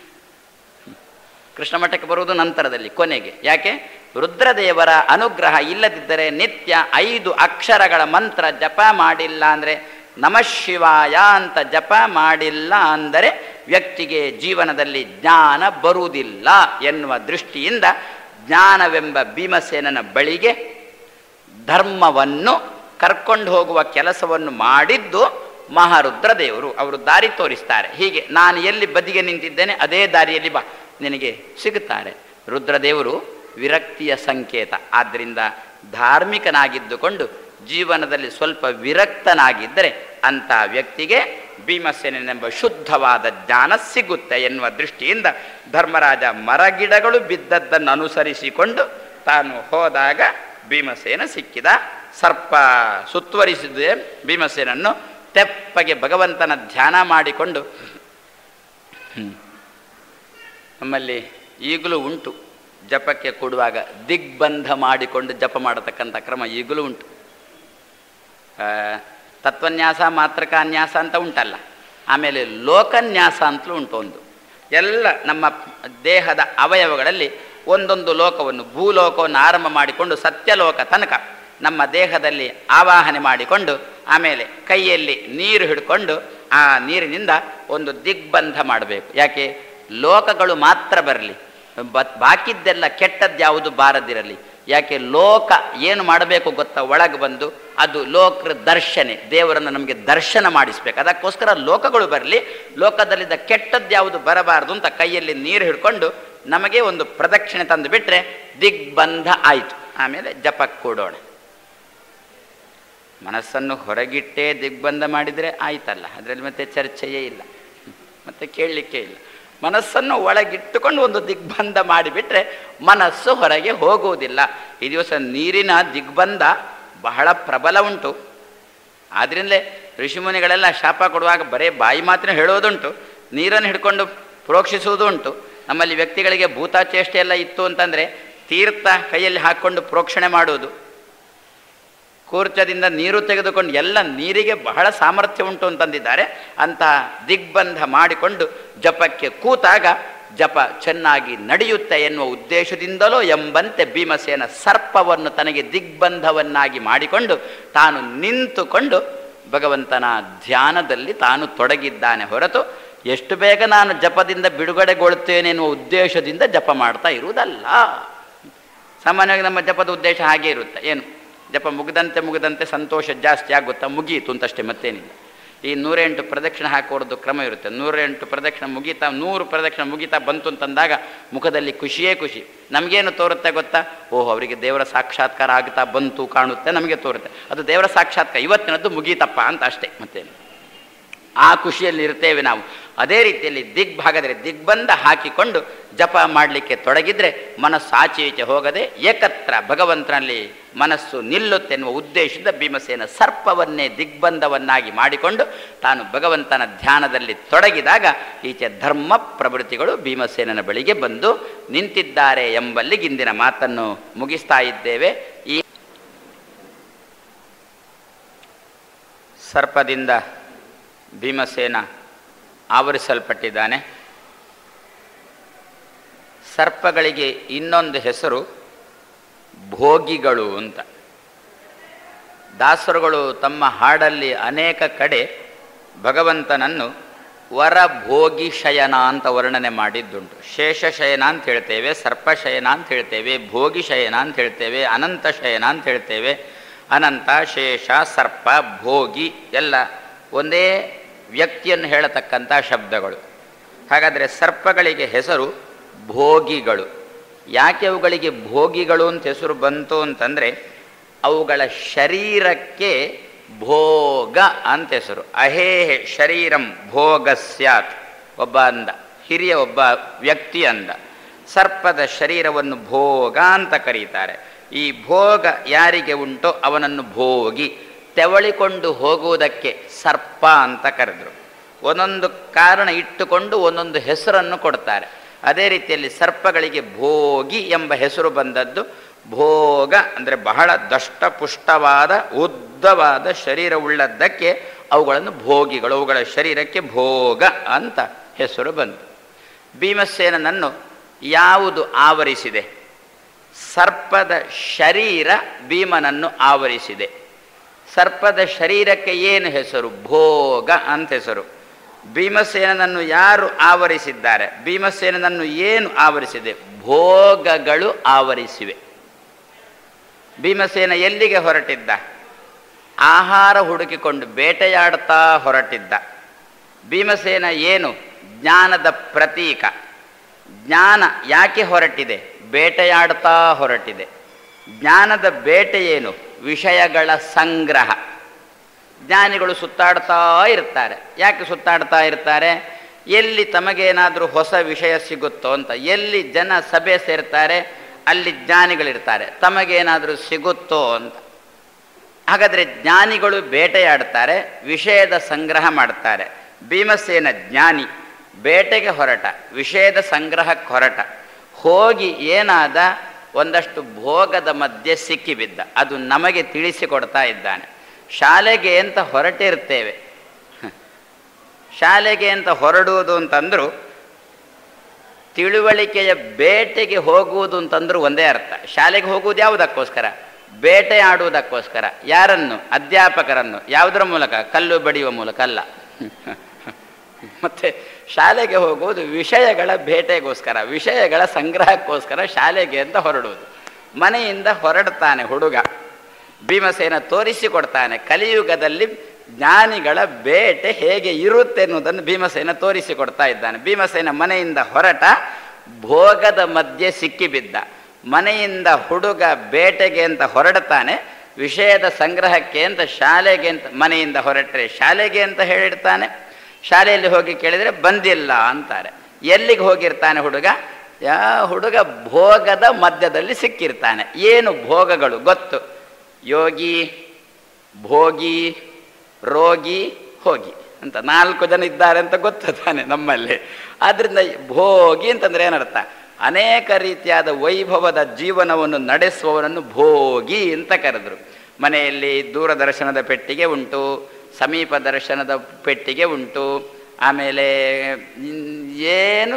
ಕೃಷ್ಣ ಮಠಕ್ಕೆ ಬರುವುದು ನಂತರದಲ್ಲಿ, ಕೊನೆಗೆ. ಯಾಕೆ? ರುದ್ರದೇವರ ಅನುಗ್ರಹ ಇಲ್ಲದಿದ್ದರೆ ನಿತ್ಯ 5 ಅಕ್ಷರಗಳ ಮಂತ್ರ ಜಪ ಮಾಡಿಲ್ಲ ಅಂದರೆ, ನಮಃ ಶಿವಾಯ ಅಂತ ಜಪ ಮಾಡಿಲ್ಲ ಅಂದರೆ ವ್ಯಕ್ತಿಗೆ ಜೀವನದಲ್ಲಿ ಜ್ಞಾನ ಬರುವುದಿಲ್ಲ ಎನ್ನುವ ದೃಷ್ಟಿಯಿಂದ ಜ್ಞಾನವೆಂಬ ಭೀಮಸೇನನ ಬಳಿಗೆ ಧರ್ಮವನ್ನು ಕರ್ಕೊಂಡು ಹೋಗುವ ಕೆಲಸವನ್ನು ಮಾಡಿದ್ದು ಮಹಾರುದ್ರದೇವರು. ಅವರು ದಾರಿ ತೋರಿಸ್ತಾರೆ. ಹೀಗೆ ನಾನು ಎಲ್ಲಿ ಬದಿಗೆ ನಿಂತಿದ್ದೇನೆ ಅದೇ ದಾರಿಯಲ್ಲಿ ಬಾ, ನಿನಗೆ ಸಿಗುತ್ತಾರೆ. ರುದ್ರದೇವರು ವಿರಕ್ತಿಯ ಸಂಕೇತ. ಆದ್ದರಿಂದ ಧಾರ್ಮಿಕನಾಗಿದ್ದುಕೊಂಡು ಜೀವನದಲ್ಲಿ ಸ್ವಲ್ಪ ವಿರಕ್ತನಾಗಿದ್ದರೆ ಅಂಥ ವ್ಯಕ್ತಿಗೆ ಭೀಮಸೇನೆಂಬ ಶುದ್ಧವಾದ ಜ್ಞಾನ ಸಿಗುತ್ತೆ ಎನ್ನುವ ದೃಷ್ಟಿಯಿಂದ ಧರ್ಮರಾಜ ಮರಗಿಡಗಳು ಬಿದ್ದದ್ದನ್ನು ಅನುಸರಿಸಿಕೊಂಡು ತಾನು ಹೋದಾಗ ಭೀಮಸೇನ ಸಿಕ್ಕಿದ. ಸರ್ಪ ಸುತ್ತುವರಿಸಿದೆ ಭೀಮಸೇನನ್ನು. ತೆಪ್ಪಗೆ ಭಗವಂತನ ಧ್ಯಾನ ಮಾಡಿಕೊಂಡು, ನಮ್ಮಲ್ಲಿ ಈಗಲೂ ಉಂಟು ಜಪಕ್ಕೆ ಕೊಡುವಾಗ ದಿಗ್ಬಂಧ ಮಾಡಿಕೊಂಡು ಜಪ ಮಾಡತಕ್ಕಂಥ ಕ್ರಮ ಈಗಲೂ ಉಂಟು. ತತ್ವನ್ಯಾಸ ಮಾತ್ರಕಾನ್ಯಾಸ ಅಂತ ಉಂಟಲ್ಲ, ಆಮೇಲೆ ಲೋಕನ್ಯಾಸ ಅಂತಲೂ ಉಂಟು. ಒಂದು ಎಲ್ಲ ನಮ್ಮ ದೇಹದ ಅವಯವಗಳಲ್ಲಿ ಒಂದೊಂದು ಲೋಕವನ್ನು, ಭೂಲೋಕವನ್ನು ಆರಂಭ ಮಾಡಿಕೊಂಡು ಸತ್ಯಲೋಕ ತನಕ ನಮ್ಮ ದೇಹದಲ್ಲಿ ಆವಾಹನೆ ಮಾಡಿಕೊಂಡು, ಆಮೇಲೆ ಕೈಯಲ್ಲಿ ನೀರು ಹಿಡ್ಕೊಂಡು ಆ ನೀರಿನಿಂದ ಒಂದು ದಿಗ್ಬಂಧ ಮಾಡಬೇಕು. ಯಾಕೆ? ಲೋಕಗಳು ಮಾತ್ರ ಬರಲಿ, ಬಾಕಿದ್ದೆಲ್ಲ ಕೆಟ್ಟದ್ದು ಯಾವುದು ಬಾರದಿರಲಿ. ಯಾಕೆ? ಲೋಕ ಏನು ಮಾಡಬೇಕು ಗೊತ್ತಾ? ಒಳಗೆ ಬಂದು ಅದು ಲೋಕರ ದರ್ಶನೆ, ದೇವರನ್ನು ನಮಗೆ ದರ್ಶನ ಮಾಡಿಸ್ಬೇಕು. ಅದಕ್ಕೋಸ್ಕರ ಲೋಕಗಳು ಬರಲಿ, ಲೋಕದಲ್ಲಿದ್ದ ಕೆಟ್ಟದ್ದು ಯಾವುದು ಬರಬಾರ್ದು ಅಂತ ಕೈಯಲ್ಲಿ ನೀರು ಹಿಡ್ಕೊಂಡು ನಮಗೆ ಒಂದು ಪ್ರದಕ್ಷಿಣೆ ತಂದು ಬಿಟ್ಟರೆ ದಿಗ್ಬಂಧ ಆಯಿತು. ಆಮೇಲೆ ಜಪಕ್ಕೆ ಕೂಡೋಣ. ಮನಸ್ಸನ್ನು ಹೊರಗಿಟ್ಟೇ ದಿಗ್ಬಂಧ ಮಾಡಿದರೆ ಆಯ್ತಲ್ಲ, ಅದರಲ್ಲಿ ಮತ್ತೆ ಚರ್ಚೆಯೇ ಇಲ್ಲ, ಮತ್ತೆ ಕೇಳಲಿಕ್ಕೆ ಇಲ್ಲ. ಮನಸ್ಸನ್ನು ಒಳಗಿಟ್ಟುಕೊಂಡು ಒಂದು ದಿಗ್ಬಂಧ ಮಾಡಿಬಿಟ್ರೆ ಮನಸ್ಸು ಹೊರಗೆ ಹೋಗುವುದಿಲ್ಲ. ಈ ದಿವಸ ನೀರಿನ ದಿಗ್ಬಂಧ ಬಹಳ ಪ್ರಬಲ ಉಂಟು. ಆದ್ರಿಂದಲೇ ಋಷಿಮುನಿಗಳೆಲ್ಲ ಶಾಪ ಕೊಡುವಾಗ ಬರೇ ಬಾಯಿ ಮಾತ್ರ ಹೇಳೋದುಂಟು, ನೀರನ್ನು ಹಿಡ್ಕೊಂಡು ಪ್ರೋಕ್ಷಿಸುವುದು ಉಂಟು. ನಮ್ಮಲ್ಲಿ ವ್ಯಕ್ತಿಗಳಿಗೆ ಭೂತಾಚೇಷ್ಟೆ ಎಲ್ಲ ಇತ್ತು ಅಂತಂದರೆ ತೀರ್ಥ ಕೈಯಲ್ಲಿ ಹಾಕ್ಕೊಂಡು ಪ್ರೋಕ್ಷಣೆ ಮಾಡುವುದು, ಕೂರ್ಚದಿಂದ ನೀರು ತೆಗೆದುಕೊಂಡು, ಎಲ್ಲ ನೀರಿಗೆ ಬಹಳ ಸಾಮರ್ಥ್ಯ ಉಂಟು ಅಂತಂದಿದ್ದಾರೆ. ಅಂತಹ ದಿಗ್ಬಂಧ ಮಾಡಿಕೊಂಡು ಜಪಕ್ಕೆ ಕೂತಾಗ ಜಪ ಚೆನ್ನಾಗಿ ನಡೆಯುತ್ತೆ ಎನ್ನುವ ಉದ್ದೇಶದಿಂದಲೋ ಎಂಬಂತೆ ಭೀಮಸೇನ ಸರ್ಪವನ್ನು ತನಗೆ ದಿಗ್ಬಂಧವನ್ನಾಗಿ ಮಾಡಿಕೊಂಡು ತಾನು ನಿಂತುಕೊಂಡು ಭಗವಂತನ ಧ್ಯಾನದಲ್ಲಿ ತಾನು ತೊಡಗಿದ್ದಾನೆ ಹೊರತು ಎಷ್ಟು ಬೇಗ ನಾನು ಜಪದಿಂದ ಬಿಡುಗಡೆಗೊಳ್ತೇನೆ ಎನ್ನುವ ಉದ್ದೇಶದಿಂದ ಜಪ ಮಾಡ್ತಾ ಇರುವುದಲ್ಲ. ಸಾಮಾನ್ಯವಾಗಿ ನಮ್ಮ ಜಪದ ಉದ್ದೇಶ ಹಾಗೇ ಇರುತ್ತೆ. ಏನು? ಜಪ ಮುಗಿದಂತೆ ಸಂತೋಷ ಜಾಸ್ತಿ ಆಗುತ್ತಾ, ಮುಗಿಯಿತು ಅಂತಷ್ಟೇ, ಮತ್ತೇನಿಲ್ಲ. ಈ 108 ಪ್ರದಕ್ಷಿಣೆ ಹಾಕೋರದ್ದು ಕ್ರಮ ಇರುತ್ತೆ. 108 ಪ್ರದಕ್ಷಿಣೆ ಮುಗೀತಾ, 100 ಪ್ರದಕ್ಷಿಣೆ ಮುಗೀತಾ ಬಂತು ಅಂತಂದಾಗ ಮುಖದಲ್ಲಿ ಖುಷಿಯೇ ಖುಷಿ. ನಮಗೇನು ತೋರುತ್ತೆ ಗೊತ್ತಾ? ಓಹ್, ಅವರಿಗೆ ದೇವರ ಸಾಕ್ಷಾತ್ಕಾರ ಆಗ್ತಾ ಬಂತು ಕಾಣುತ್ತೆ, ನಮಗೆ ತೋರುತ್ತೆ. ಅದು ದೇವರ ಸಾಕ್ಷಾತ್ಕಾರ, ಇವತ್ತಿನದ್ದು ಮುಗೀತಪ್ಪ ಅಂತ ಅಷ್ಟೇ, ಮತ್ತೇನು. ಆ ಖುಷಿಯಲ್ಲಿ ಇರ್ತೇವೆ ನಾವು. ಅದೇ ರೀತಿಯಲ್ಲಿ ದಿಗ್ಭಾಗದಲ್ಲಿ ದಿಗ್ಬಂಧ ಹಾಕಿಕೊಂಡು ಜಪ ಮಾಡಲಿಕ್ಕೆ ತೊಡಗಿದ್ರೆ ಮನಸ್ಸು ಆಚೆ ಈಚೆ ಹೋಗದೆ ಏಕತ್ರ ಭಗವಂತನಲ್ಲಿ ಮನಸ್ಸು ನಿಲ್ಲುತ್ತೆ ಎನ್ನುವ ಉದ್ದೇಶದಿಂದ ಭೀಮಸೇನ ಸರ್ಪವನ್ನೇ ದಿಗ್ಬಂಧವನ್ನಾಗಿ ಮಾಡಿಕೊಂಡು ತಾನು ಭಗವಂತನ ಧ್ಯಾನದಲ್ಲಿ ತೊಡಗಿದಾಗ ಈಚೆ ಧರ್ಮ ಪ್ರವೃತ್ತಿಗಳು ಭೀಮಸೇನನ ಬಳಿಗೆ ಬಂದು ನಿಂತಿದ್ದಾರೆ ಎಂಬಲ್ಲಿಗೆ ಇಂದಿನ ಮಾತನ್ನು ಮುಗಿಸ್ತಾ ಇದ್ದೇವೆ. ಈ ಸರ್ಪದಿಂದ ಭೀಮಸೇನ ಆವರಿಸಲ್ಪಟ್ಟಿದ್ದಾನೆ. ಸರ್ಪಗಳಿಗೆ ಇನ್ನೊಂದು ಹೆಸರು ಭೋಗಿಗಳು ಅಂತ. ದಾಸರುಗಳು ತಮ್ಮ ಹಾಡಲ್ಲಿ ಅನೇಕ ಕಡೆ ಭಗವಂತನನ್ನು ವರಭೋಗಿ ಶಯನ ಅಂತ ವರ್ಣನೆ ಮಾಡಿದ್ದುಂಟು. ಶೇಷಶಯನ ಅಂತ ಹೇಳ್ತೇವೆ, ಸರ್ಪಶಯನ ಅಂತ ಹೇಳ್ತೇವೆ, ಭೋಗಿ ಶಯನ ಅಂತ ಹೇಳ್ತೇವೆ, ಅನಂತ ಶಯನ ಅಂತ ಹೇಳ್ತೇವೆ. ಅನಂತ, ಶೇಷ, ಸರ್ಪ, ಭೋಗಿ ಎಲ್ಲ ಒಂದೇ ವ್ಯಕ್ತಿಯನ್ನು ಹೇಳತಕ್ಕಂಥ ಶಬ್ದಗಳು. ಹಾಗಾದರೆ ಸರ್ಪಗಳಿಗೆ ಹೆಸರು ಭೋಗಿಗಳು. ಯಾಕೆ ಅವುಗಳಿಗೆ ಭೋಗಿಗಳು ಅಂತ ಹೆಸರು ಬಂತು ಅಂತಂದರೆ ಅವುಗಳ ಶರೀರಕ್ಕೆ ಭೋಗ ಅಂತ ಹೆಸರು. ಅಹೇಹೆ ಶರೀರಂ ಭೋಗ ಸ್ಯಾತ್. ಒಬ್ಬ ಅಂದ, ಹಿರಿಯ ಒಬ್ಬ ವ್ಯಕ್ತಿ ಅಂದ, ಸರ್ಪದ ಶರೀರವನ್ನು ಭೋಗ ಅಂತ ಕರೀತಾರೆ. ಈ ಭೋಗ ಯಾರಿಗೆ ಉಂಟೋ ಅವನನ್ನು ಭೋಗಿ, ತೆವಳಿಕೊಂಡು ಹೋಗುವುದಕ್ಕೆ ಸರ್ಪ ಅಂತ ಕರೆದರು. ಒಂದೊಂದು ಕಾರಣ ಇಟ್ಟುಕೊಂಡು ಒಂದೊಂದು ಹೆಸರನ್ನು ಕೊಡ್ತಾರೆ. ಅದೇ ರೀತಿಯಲ್ಲಿ ಸರ್ಪಗಳಿಗೆ ಭೋಗಿ ಎಂಬ ಹೆಸರು ಬಂದದ್ದು. ಭೋಗ ಅಂದರೆ ಬಹಳ ದಷ್ಟಪುಷ್ಟವಾದ ಉದ್ದವಾದ ಶರೀರವುಳ್ಳದ್ದಕ್ಕೆ ಅವುಗಳನ್ನು ಭೋಗಿಗಳು, ಅವುಗಳ ಶರೀರಕ್ಕೆ ಭೋಗ ಅಂತ ಹೆಸರು ಬಂತು. ಭೀಮಸೇನನನ್ನು ಯಾವುದು ಆವರಿಸಿದೆ? ಸರ್ಪದ ಶರೀರ ಭೀಮನನ್ನು ಆವರಿಸಿದೆ. ಸರ್ಪದ ಶರೀರಕ್ಕೆ ಏನು ಹೆಸರು? ಭೋಗ ಅಂತ ಹೆಸರು. ಭೀಮಸೇನನನ್ನು ಯಾರು ಆವರಿಸಿದ್ದಾರೆ? ಭೀಮಸೇನನನ್ನು ಏನು ಆವರಿಸಿದೆ? ಭೋಗಗಳು ಆವರಿಸಿವೆ. ಭೀಮಸೇನ ಎಲ್ಲಿಗೆ ಹೊರಟಿದ್ದ? ಆಹಾರ ಹುಡುಕಿಕೊಂಡು ಬೇಟೆಯಾಡ್ತಾ ಹೊರಟಿದ್ದ. ಭೀಮಸೇನ ಏನು? ಜ್ಞಾನದ ಪ್ರತೀಕ. ಜ್ಞಾನ ಯಾಕೆ ಹೊರಟಿದೆ? ಬೇಟೆಯಾಡ್ತಾ ಹೊರಟಿದೆ. ಜ್ಞಾನದ ಬೇಟೆ ಏನು? ವಿಷಯಗಳ ಸಂಗ್ರಹ. ಜ್ಞಾನಿಗಳು ಸುತ್ತಾಡ್ತಾ ಇರ್ತಾರೆ. ಯಾಕೆ ಸುತ್ತಾಡ್ತಾ ಇರ್ತಾರೆ? ಎಲ್ಲಿ ತಮಗೇನಾದರೂ ಹೊಸ ವಿಷಯ ಸಿಗುತ್ತೋ ಅಂತ. ಎಲ್ಲಿ ಜನ ಸಭೆ ಸೇರ್ತಾರೆ ಅಲ್ಲಿ ಜ್ಞಾನಿಗಳಿರ್ತಾರೆ, ತಮಗೇನಾದರೂ ಸಿಗುತ್ತೋ ಅಂತ. ಹಾಗಾದರೆ ಜ್ಞಾನಿಗಳು ಬೇಟೆಯಾಡ್ತಾರೆ, ವಿಷಯದ ಸಂಗ್ರಹ ಮಾಡ್ತಾರೆ. ಭೀಮಸೇನ ಜ್ಞಾನಿ ಬೇಟೆಗೆ ಹೊರಟ, ವಿಷಯದ ಸಂಗ್ರಹಕ್ಕೆ ಹೊರಟ. ಹೋಗಿ ಏನಾದ? ಒಂದಷ್ಟು ಭೋಗದ ಮಧ್ಯೆ ಸಿಕ್ಕಿಬಿದ್ದ. ಅದು ನಮಗೆ ತಿಳಿಸಿಕೊಡ್ತಾ ಇದ್ದಾನೆ. ಶಾಲೆಗೆ ಅಂತ ಹೊರಟಿರ್ತೇವೆ. ಶಾಲೆಗೆ ಅಂತ ಹೊರಡುವುದು ಅಂತಂದ್ರು, ತಿಳುವಳಿಕೆಯ ಬೇಟೆಗೆ ಹೋಗುವುದು ಅಂತಂದ್ರು ಒಂದೇ ಅರ್ಥ. ಶಾಲೆಗೆ ಹೋಗುವುದು ಯಾವುದಕ್ಕೋಸ್ಕರ? ಬೇಟೆ ಆಡುವುದಕ್ಕೋಸ್ಕರ. ಯಾರನ್ನು? ಅಧ್ಯಾಪಕರನ್ನು. ಯಾವುದರ ಮೂಲಕ? ಕಲ್ಲು ಬಡಿಯುವ ಮೂಲಕ ಅಲ್ಲ. ಮತ್ತೆ ಶಾಲೆಗೆ ಹೋಗುವುದು ವಿಷಯಗಳ ಬೇಟೆಗೋಸ್ಕರ, ವಿಷಯಗಳ ಸಂಗ್ರಹಕ್ಕೋಸ್ಕರ ಶಾಲೆಗೆ ಅಂತ ಹೊರಡುವುದು. ಮನೆಯಿಂದ ಹೊರಡ್ತಾನೆ ಹುಡುಗ. ಭೀಮಸೇನ ತೋರಿಸಿಕೊಡ್ತಾನೆ ಕಲಿಯುಗದಲ್ಲಿ ಜ್ಞಾನಿಗಳ ಬೇಟೆ ಹೇಗೆ ಇರುತ್ತೆ ಎನ್ನುವುದನ್ನು ಭೀಮಸೇನ ತೋರಿಸಿಕೊಡ್ತಾ ಇದ್ದಾನೆ. ಭೀಮಸೇನ ಮನೆಯಿಂದ ಹೊರಟ, ಭೋಗದ ಮಧ್ಯೆ ಸಿಕ್ಕಿಬಿದ್ದ. ಮನೆಯಿಂದ ಹುಡುಗ ಬೇಟೆಗೆ ಅಂತ ಹೊರಡ್ತಾನೆ, ವಿಷಯದ ಸಂಗ್ರಹಕ್ಕೆ ಅಂತ ಶಾಲೆಗೆ ಅಂತ ಮನೆಯಿಂದ ಹೊರಟ್ರೆ ಶಾಲೆಗೆ ಅಂತ ಹೇಳಿರ್ತಾನೆ. ಶಾಲೆಯಲ್ಲಿ ಹೋಗಿ ಕೇಳಿದರೆ ಬಂದಿಲ್ಲ ಅಂತಾರೆ. ಎಲ್ಲಿಗೆ ಹೋಗಿರ್ತಾನೆ ಹುಡುಗ? ಹುಡುಗ ಭೋಗದ ಮಧ್ಯದಲ್ಲಿ ಸಿಕ್ಕಿರ್ತಾನೆ. ಏನು ಭೋಗಗಳು ಗೊತ್ತು? ಯೋಗಿ, ಭೋಗಿ, ರೋಗಿ, ಹೋಗಿ ಅಂತ 4 ಜನ ಇದ್ದಾರೆ ಅಂತ ಗೊತ್ತು ತಾನೆ ನಮ್ಮಲ್ಲಿ. ಆದ್ದರಿಂದ ಭೋಗಿ ಅಂತಂದ್ರೆ ಏನರ್ಥ? ಅನೇಕ ರೀತಿಯಾದ ವೈಭವದ ಜೀವನವನ್ನು ನಡೆಸುವವನನ್ನು ಭೋಗಿ ಅಂತ ಕರೆದರು. ಮನೆಯಲ್ಲಿ ದೂರದರ್ಶನದ ಪೆಟ್ಟಿಗೆ ಉಂಟು, ಸಮೀಪ ದರ್ಶನದ ಪೆಟ್ಟಿಗೆ ಉಂಟು, ಆಮೇಲೆ ಏನು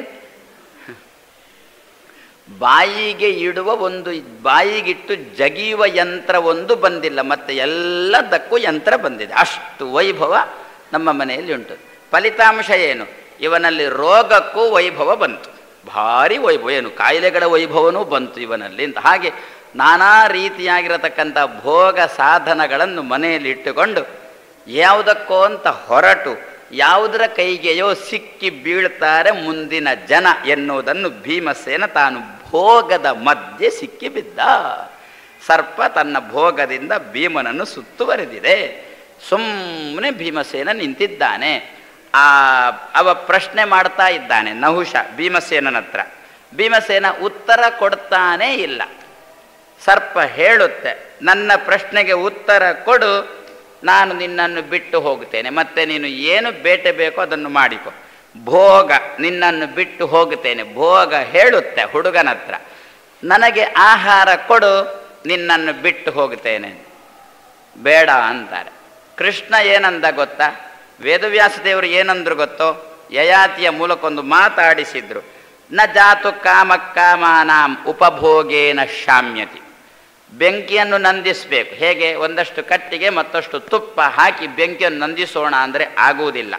ಬಾಯಿಗೆ ಇಡುವ ಒಂದು, ಬಾಯಿಗಿಟ್ಟು ಜಗಿಯುವ ಯಂತ್ರ ಒಂದು ಬಂದಿಲ್ಲ, ಮತ್ತೆ ಎಲ್ಲದಕ್ಕೂ ಯಂತ್ರ ಬಂದಿದೆ. ಅಷ್ಟು ವೈಭವ ನಮ್ಮ ಮನೆಯಲ್ಲಿ ಉಂಟು. ಫಲಿತಾಂಶ ಏನು? ಇವನಲ್ಲಿ ರೋಗಕ್ಕೂ ವೈಭವ ಬಂತು, ಭಾರಿ ವೈಭವ. ಏನು ಕಾಯಿಲೆಗಳ ವೈಭವನೂ ಬಂತು ಇವನಲ್ಲಿ ಅಂತ. ಹಾಗೆ ನಾನಾ ರೀತಿಯಾಗಿರತಕ್ಕಂಥ ಭೋಗ ಸಾಧನಗಳನ್ನು ಮನೆಯಲ್ಲಿ ಇಟ್ಟುಕೊಂಡು ಯಾವುದಕ್ಕೋ ಅಂತ ಹೊರಟು ಯಾವುದರ ಕೈಗೆಯೋ ಸಿಕ್ಕಿ ಬೀಳ್ತಾರೆ ಮುಂದಿನ ಜನ ಎನ್ನುವುದನ್ನು ಭೀಮಸೇನ ತಾನು ಭೋಗದ ಮಧ್ಯೆ ಸಿಕ್ಕಿ ಬಿದ್ದ. ಸರ್ಪ ತನ್ನ ಭೋಗದಿಂದ ಭೀಮನನ್ನು ಸುತ್ತುವರೆದಿದೆ. ಸುಮ್ಮನೆ ಭೀಮಸೇನ ನಿಂತಿದ್ದಾನೆ. ಅವ ಪ್ರಶ್ನೆ ಮಾಡ್ತಾ ಇದ್ದಾನೆ ನಹುಷ ಭೀಮಸೇನನ ಹತ್ರ. ಭೀಮಸೇನ ಉತ್ತರ ಕೊಡ್ತಾನೇ ಇಲ್ಲ. ಸರ್ಪ ಹೇಳುತ್ತೆ, ನನ್ನ ಪ್ರಶ್ನೆಗೆ ಉತ್ತರ ಕೊಡು, ನಾನು ನಿನ್ನನ್ನು ಬಿಟ್ಟು ಹೋಗುತ್ತೇನೆ, ಮತ್ತೆ ನೀನು ಏನು ಬೇಟೆ ಬೇಕೋ ಅದನ್ನು ಮಾಡಿಕೊ. ಭೋಗ, ನಿನ್ನನ್ನು ಬಿಟ್ಟು ಹೋಗುತ್ತೇನೆ. ಭೋಗ ಹೇಳುತ್ತೆ ಹುಡುಗನ ಹತ್ರ, ನನಗೆ ಆಹಾರ ಕೊಡು, ನಿನ್ನನ್ನು ಬಿಟ್ಟು ಹೋಗುತ್ತೇನೆ. ಬೇಡ ಅಂತಾರೆ. ಕೃಷ್ಣ ಏನಂದ ಗೊತ್ತಾ? ವೇದವ್ಯಾಸ ದೇವರು ಏನಂದ್ರು ಗೊತ್ತೋ? ಯಯಾತಿಯ ಮೂಲಕೊಂದು ಮಾತಾಡಿಸಿದ್ರು. ನ ಜಾತು ಕಾಮ ಕಾಮಾನಾಂ ಉಪಭೋಗೇನ ಶಾಮ್ಯತಿ. ಬೆಂಕಿಯನ್ನು ನಂದಿಸಬೇಕು. ಹೇಗೆ? ಒಂದಷ್ಟು ಕಟ್ಟಿಗೆ ಮತ್ತಷ್ಟು ತುಪ್ಪ ಹಾಕಿ ಬೆಂಕಿಯನ್ನು ನಂದಿಸೋಣ ಅಂದರೆ ಆಗುವುದಿಲ್ಲ.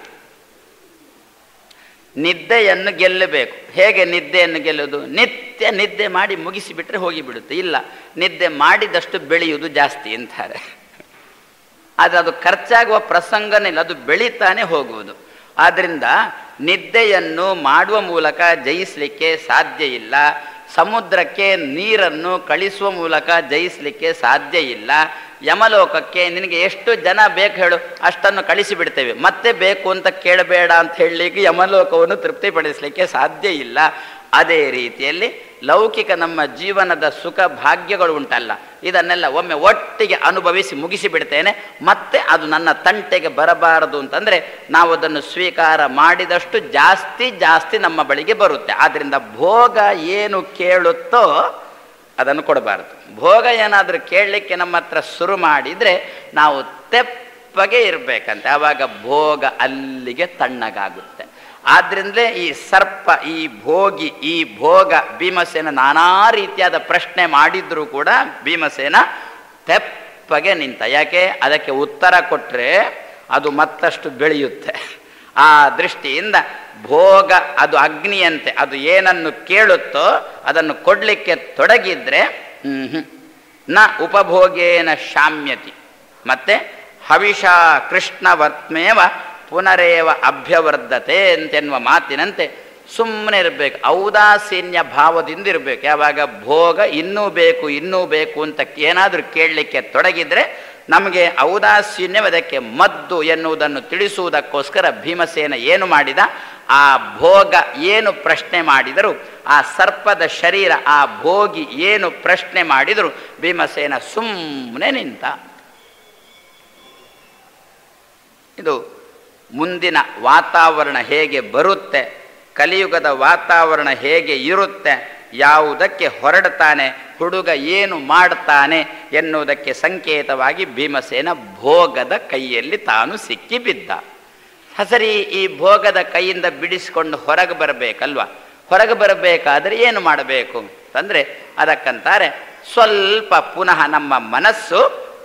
ನಿದ್ದೆಯನ್ನು ಗೆಲ್ಲಬೇಕು. ಹೇಗೆ ನಿದ್ದೆಯನ್ನು ಗೆಲ್ಲುವುದು? ನಿತ್ಯ ನಿದ್ದೆ ಮಾಡಿ ಮುಗಿಸಿಬಿಟ್ರೆ ಹೋಗಿಬಿಡುತ್ತೆ. ಇಲ್ಲ, ನಿದ್ದೆ ಮಾಡಿದಷ್ಟು ಬೆಳೆಯುವುದು ಜಾಸ್ತಿ ಅಂತಾರೆ. ಆದರೆ ಅದು ಖರ್ಚಾಗುವ ಪ್ರಸಂಗನೇ ಇಲ್ಲ, ಅದು ಬೆಳೀತಾನೆ ಹೋಗುವುದು. ಆದ್ದರಿಂದ ನಿದ್ದೆಯನ್ನು ಮಾಡುವ ಮೂಲಕ ಜಯಿಸಲಿಕ್ಕೆ ಸಾಧ್ಯ ಇಲ್ಲ. ಸಮುದ್ರಕ್ಕೆ ನೀರನ್ನು ಕಳಿಸುವ ಮೂಲಕ ಜಯಿಸಲಿಕ್ಕೆ ಸಾಧ್ಯ ಇಲ್ಲ. ಯಮಲೋಕಕ್ಕೆ ನಿನಗೆ ಎಷ್ಟು ಜನ ಬೇಕು ಹೇಳು, ಅಷ್ಟನ್ನು ಕಳಿಸಿಬಿಡ್ತೇವೆ, ಮತ್ತೆ ಬೇಕು ಅಂತ ಕೇಳಬೇಡ ಅಂತ ಹೇಳಲಿಕ್ಕೆ ಯಮಲೋಕವನ್ನು ತೃಪ್ತಿಪಡಿಸಲಿಕ್ಕೆ ಸಾಧ್ಯ ಇಲ್ಲ. ಅದೇ ರೀತಿಯಲ್ಲಿ ಲೌಕಿಕ ನಮ್ಮ ಜೀವನದ ಸುಖ ಭಾಗ್ಯಗಳು ಉಂಟಲ್ಲ, ಇದನ್ನೆಲ್ಲ ಒಮ್ಮೆ ಒಟ್ಟಿಗೆ ಅನುಭವಿಸಿ ಮುಗಿಸಿಬಿಡ್ತೇನೆ, ಮತ್ತೆ ಅದು ನನ್ನ ತಂಟೆಗೆ ಬರಬಾರದು ಅಂತಂದರೆ ನಾವು ಅದನ್ನು ಸ್ವೀಕಾರ ಮಾಡಿದಷ್ಟು ಜಾಸ್ತಿ ಜಾಸ್ತಿ ನಮ್ಮ ಬಳಿಗೆ ಬರುತ್ತೆ. ಆದ್ದರಿಂದ ಭೋಗ ಏನು ಕೇಳುತ್ತೋ ಅದನ್ನು ಕೊಡಬಾರದು. ಭೋಗ ಏನಾದರೂ ಕೇಳಲಿಕ್ಕೆ ನಮ್ಮ ಹತ್ರ ಶುರು ಮಾಡಿದರೆ ನಾವು ತೆಪ್ಪಗೆ ಇರಬೇಕಂತೆ, ಆವಾಗ ಭೋಗ ಅಲ್ಲಿಗೆ ತಣ್ಣಗಾಗುತ್ತೆ. ಆದ್ರಿಂದಲೇ ಈ ಸರ್ಪ, ಈ ಭೋಗಿ, ಈ ಭೋಗ ಭೀಮಸೇನ ನಾನಾ ರೀತಿಯಾದ ಪ್ರಶ್ನೆ ಮಾಡಿದ್ರೂ ಕೂಡ ಭೀಮಸೇನ ತೆಪ್ಪಗೆ ನಿಂತ. ಯಾಕೆ? ಅದಕ್ಕೆ ಉತ್ತರ ಕೊಟ್ಟರೆ ಅದು ಮತ್ತಷ್ಟು ಬೆಳೆಯುತ್ತೆ. ಆ ದೃಷ್ಟಿಯಿಂದ ಭೋಗ ಅದು ಅಗ್ನಿಯಂತೆ, ಅದು ಏನನ್ನು ಕೇಳುತ್ತೋ ಅದನ್ನು ಕೊಡಲಿಕ್ಕೆ ತೊಡಗಿದ್ರೆ ನ ಉಪಭೋಗೇನ ಶಾಮ್ಯತಿ. ಮತ್ತೆ ಹವಿಷ ಕೃಷ್ಣವತ್ಮೇವ ಪುನರೇವ ಅಭ್ಯವರ್ಧತೆ ಅಂತೆನ್ನುವ ಮಾತಿನಂತೆ ಸುಮ್ಮನೆ ಇರಬೇಕು, ಔದಾಸೀನ್ಯ ಭಾವದಿಂದ ಇರಬೇಕು. ಯಾವಾಗ ಭೋಗ ಇನ್ನೂ ಬೇಕು ಇನ್ನೂ ಬೇಕು ಅಂತ ಏನಾದರೂ ಕೇಳಲಿಕ್ಕೆ ತೊಡಗಿದ್ರೆ ನಮಗೆ ಔದಾಸೀನ್ಯವದಕ್ಕೆ ಮದ್ದು ಎನ್ನುವುದನ್ನು ತಿಳಿಸುವುದಕ್ಕೋಸ್ಕರ ಭೀಮಸೇನ ಏನು ಮಾಡಿದ, ಆ ಭೋಗ ಏನು ಪ್ರಶ್ನೆ ಮಾಡಿದರು, ಆ ಸರ್ಪದ ಶರೀರ ಆ ಭೋಗಿ ಏನು ಪ್ರಶ್ನೆ ಮಾಡಿದರು, ಭೀಮಸೇನ ಸುಮ್ಮನೆ ನಿಂತ. ಇದು ಮುಂದಿನ ವಾತಾವರಣ ಹೇಗೆ ಬರುತ್ತೆ, ಕಲಿಯುಗದ ವಾತಾವರಣ ಹೇಗೆ ಇರುತ್ತೆ, ಯಾವುದಕ್ಕೆ ಹೊರಡ್ತಾನೆ ಹುಡುಗ, ಏನು ಮಾಡ್ತಾನೆ ಎನ್ನುವುದಕ್ಕೆ ಸಂಕೇತವಾಗಿ ಭೀಮಸೇನ ಭೋಗದ ಕೈಯಲ್ಲಿ ತಾನು ಸಿಕ್ಕಿ ಬಿದ್ದ. ಸರಿ, ಈ ಭೋಗದ ಕೈಯಿಂದ ಬಿಡಿಸಿಕೊಂಡು ಹೊರಗೆ ಬರಬೇಕಲ್ವ. ಹೊರಗೆ ಬರಬೇಕಾದರೆ ಏನು ಮಾಡಬೇಕು ಅಂತಂದರೆ ಅದಕ್ಕಂತಾರೆ ಸ್ವಲ್ಪ ಪುನಃ ನಮ್ಮ ಮನಸ್ಸು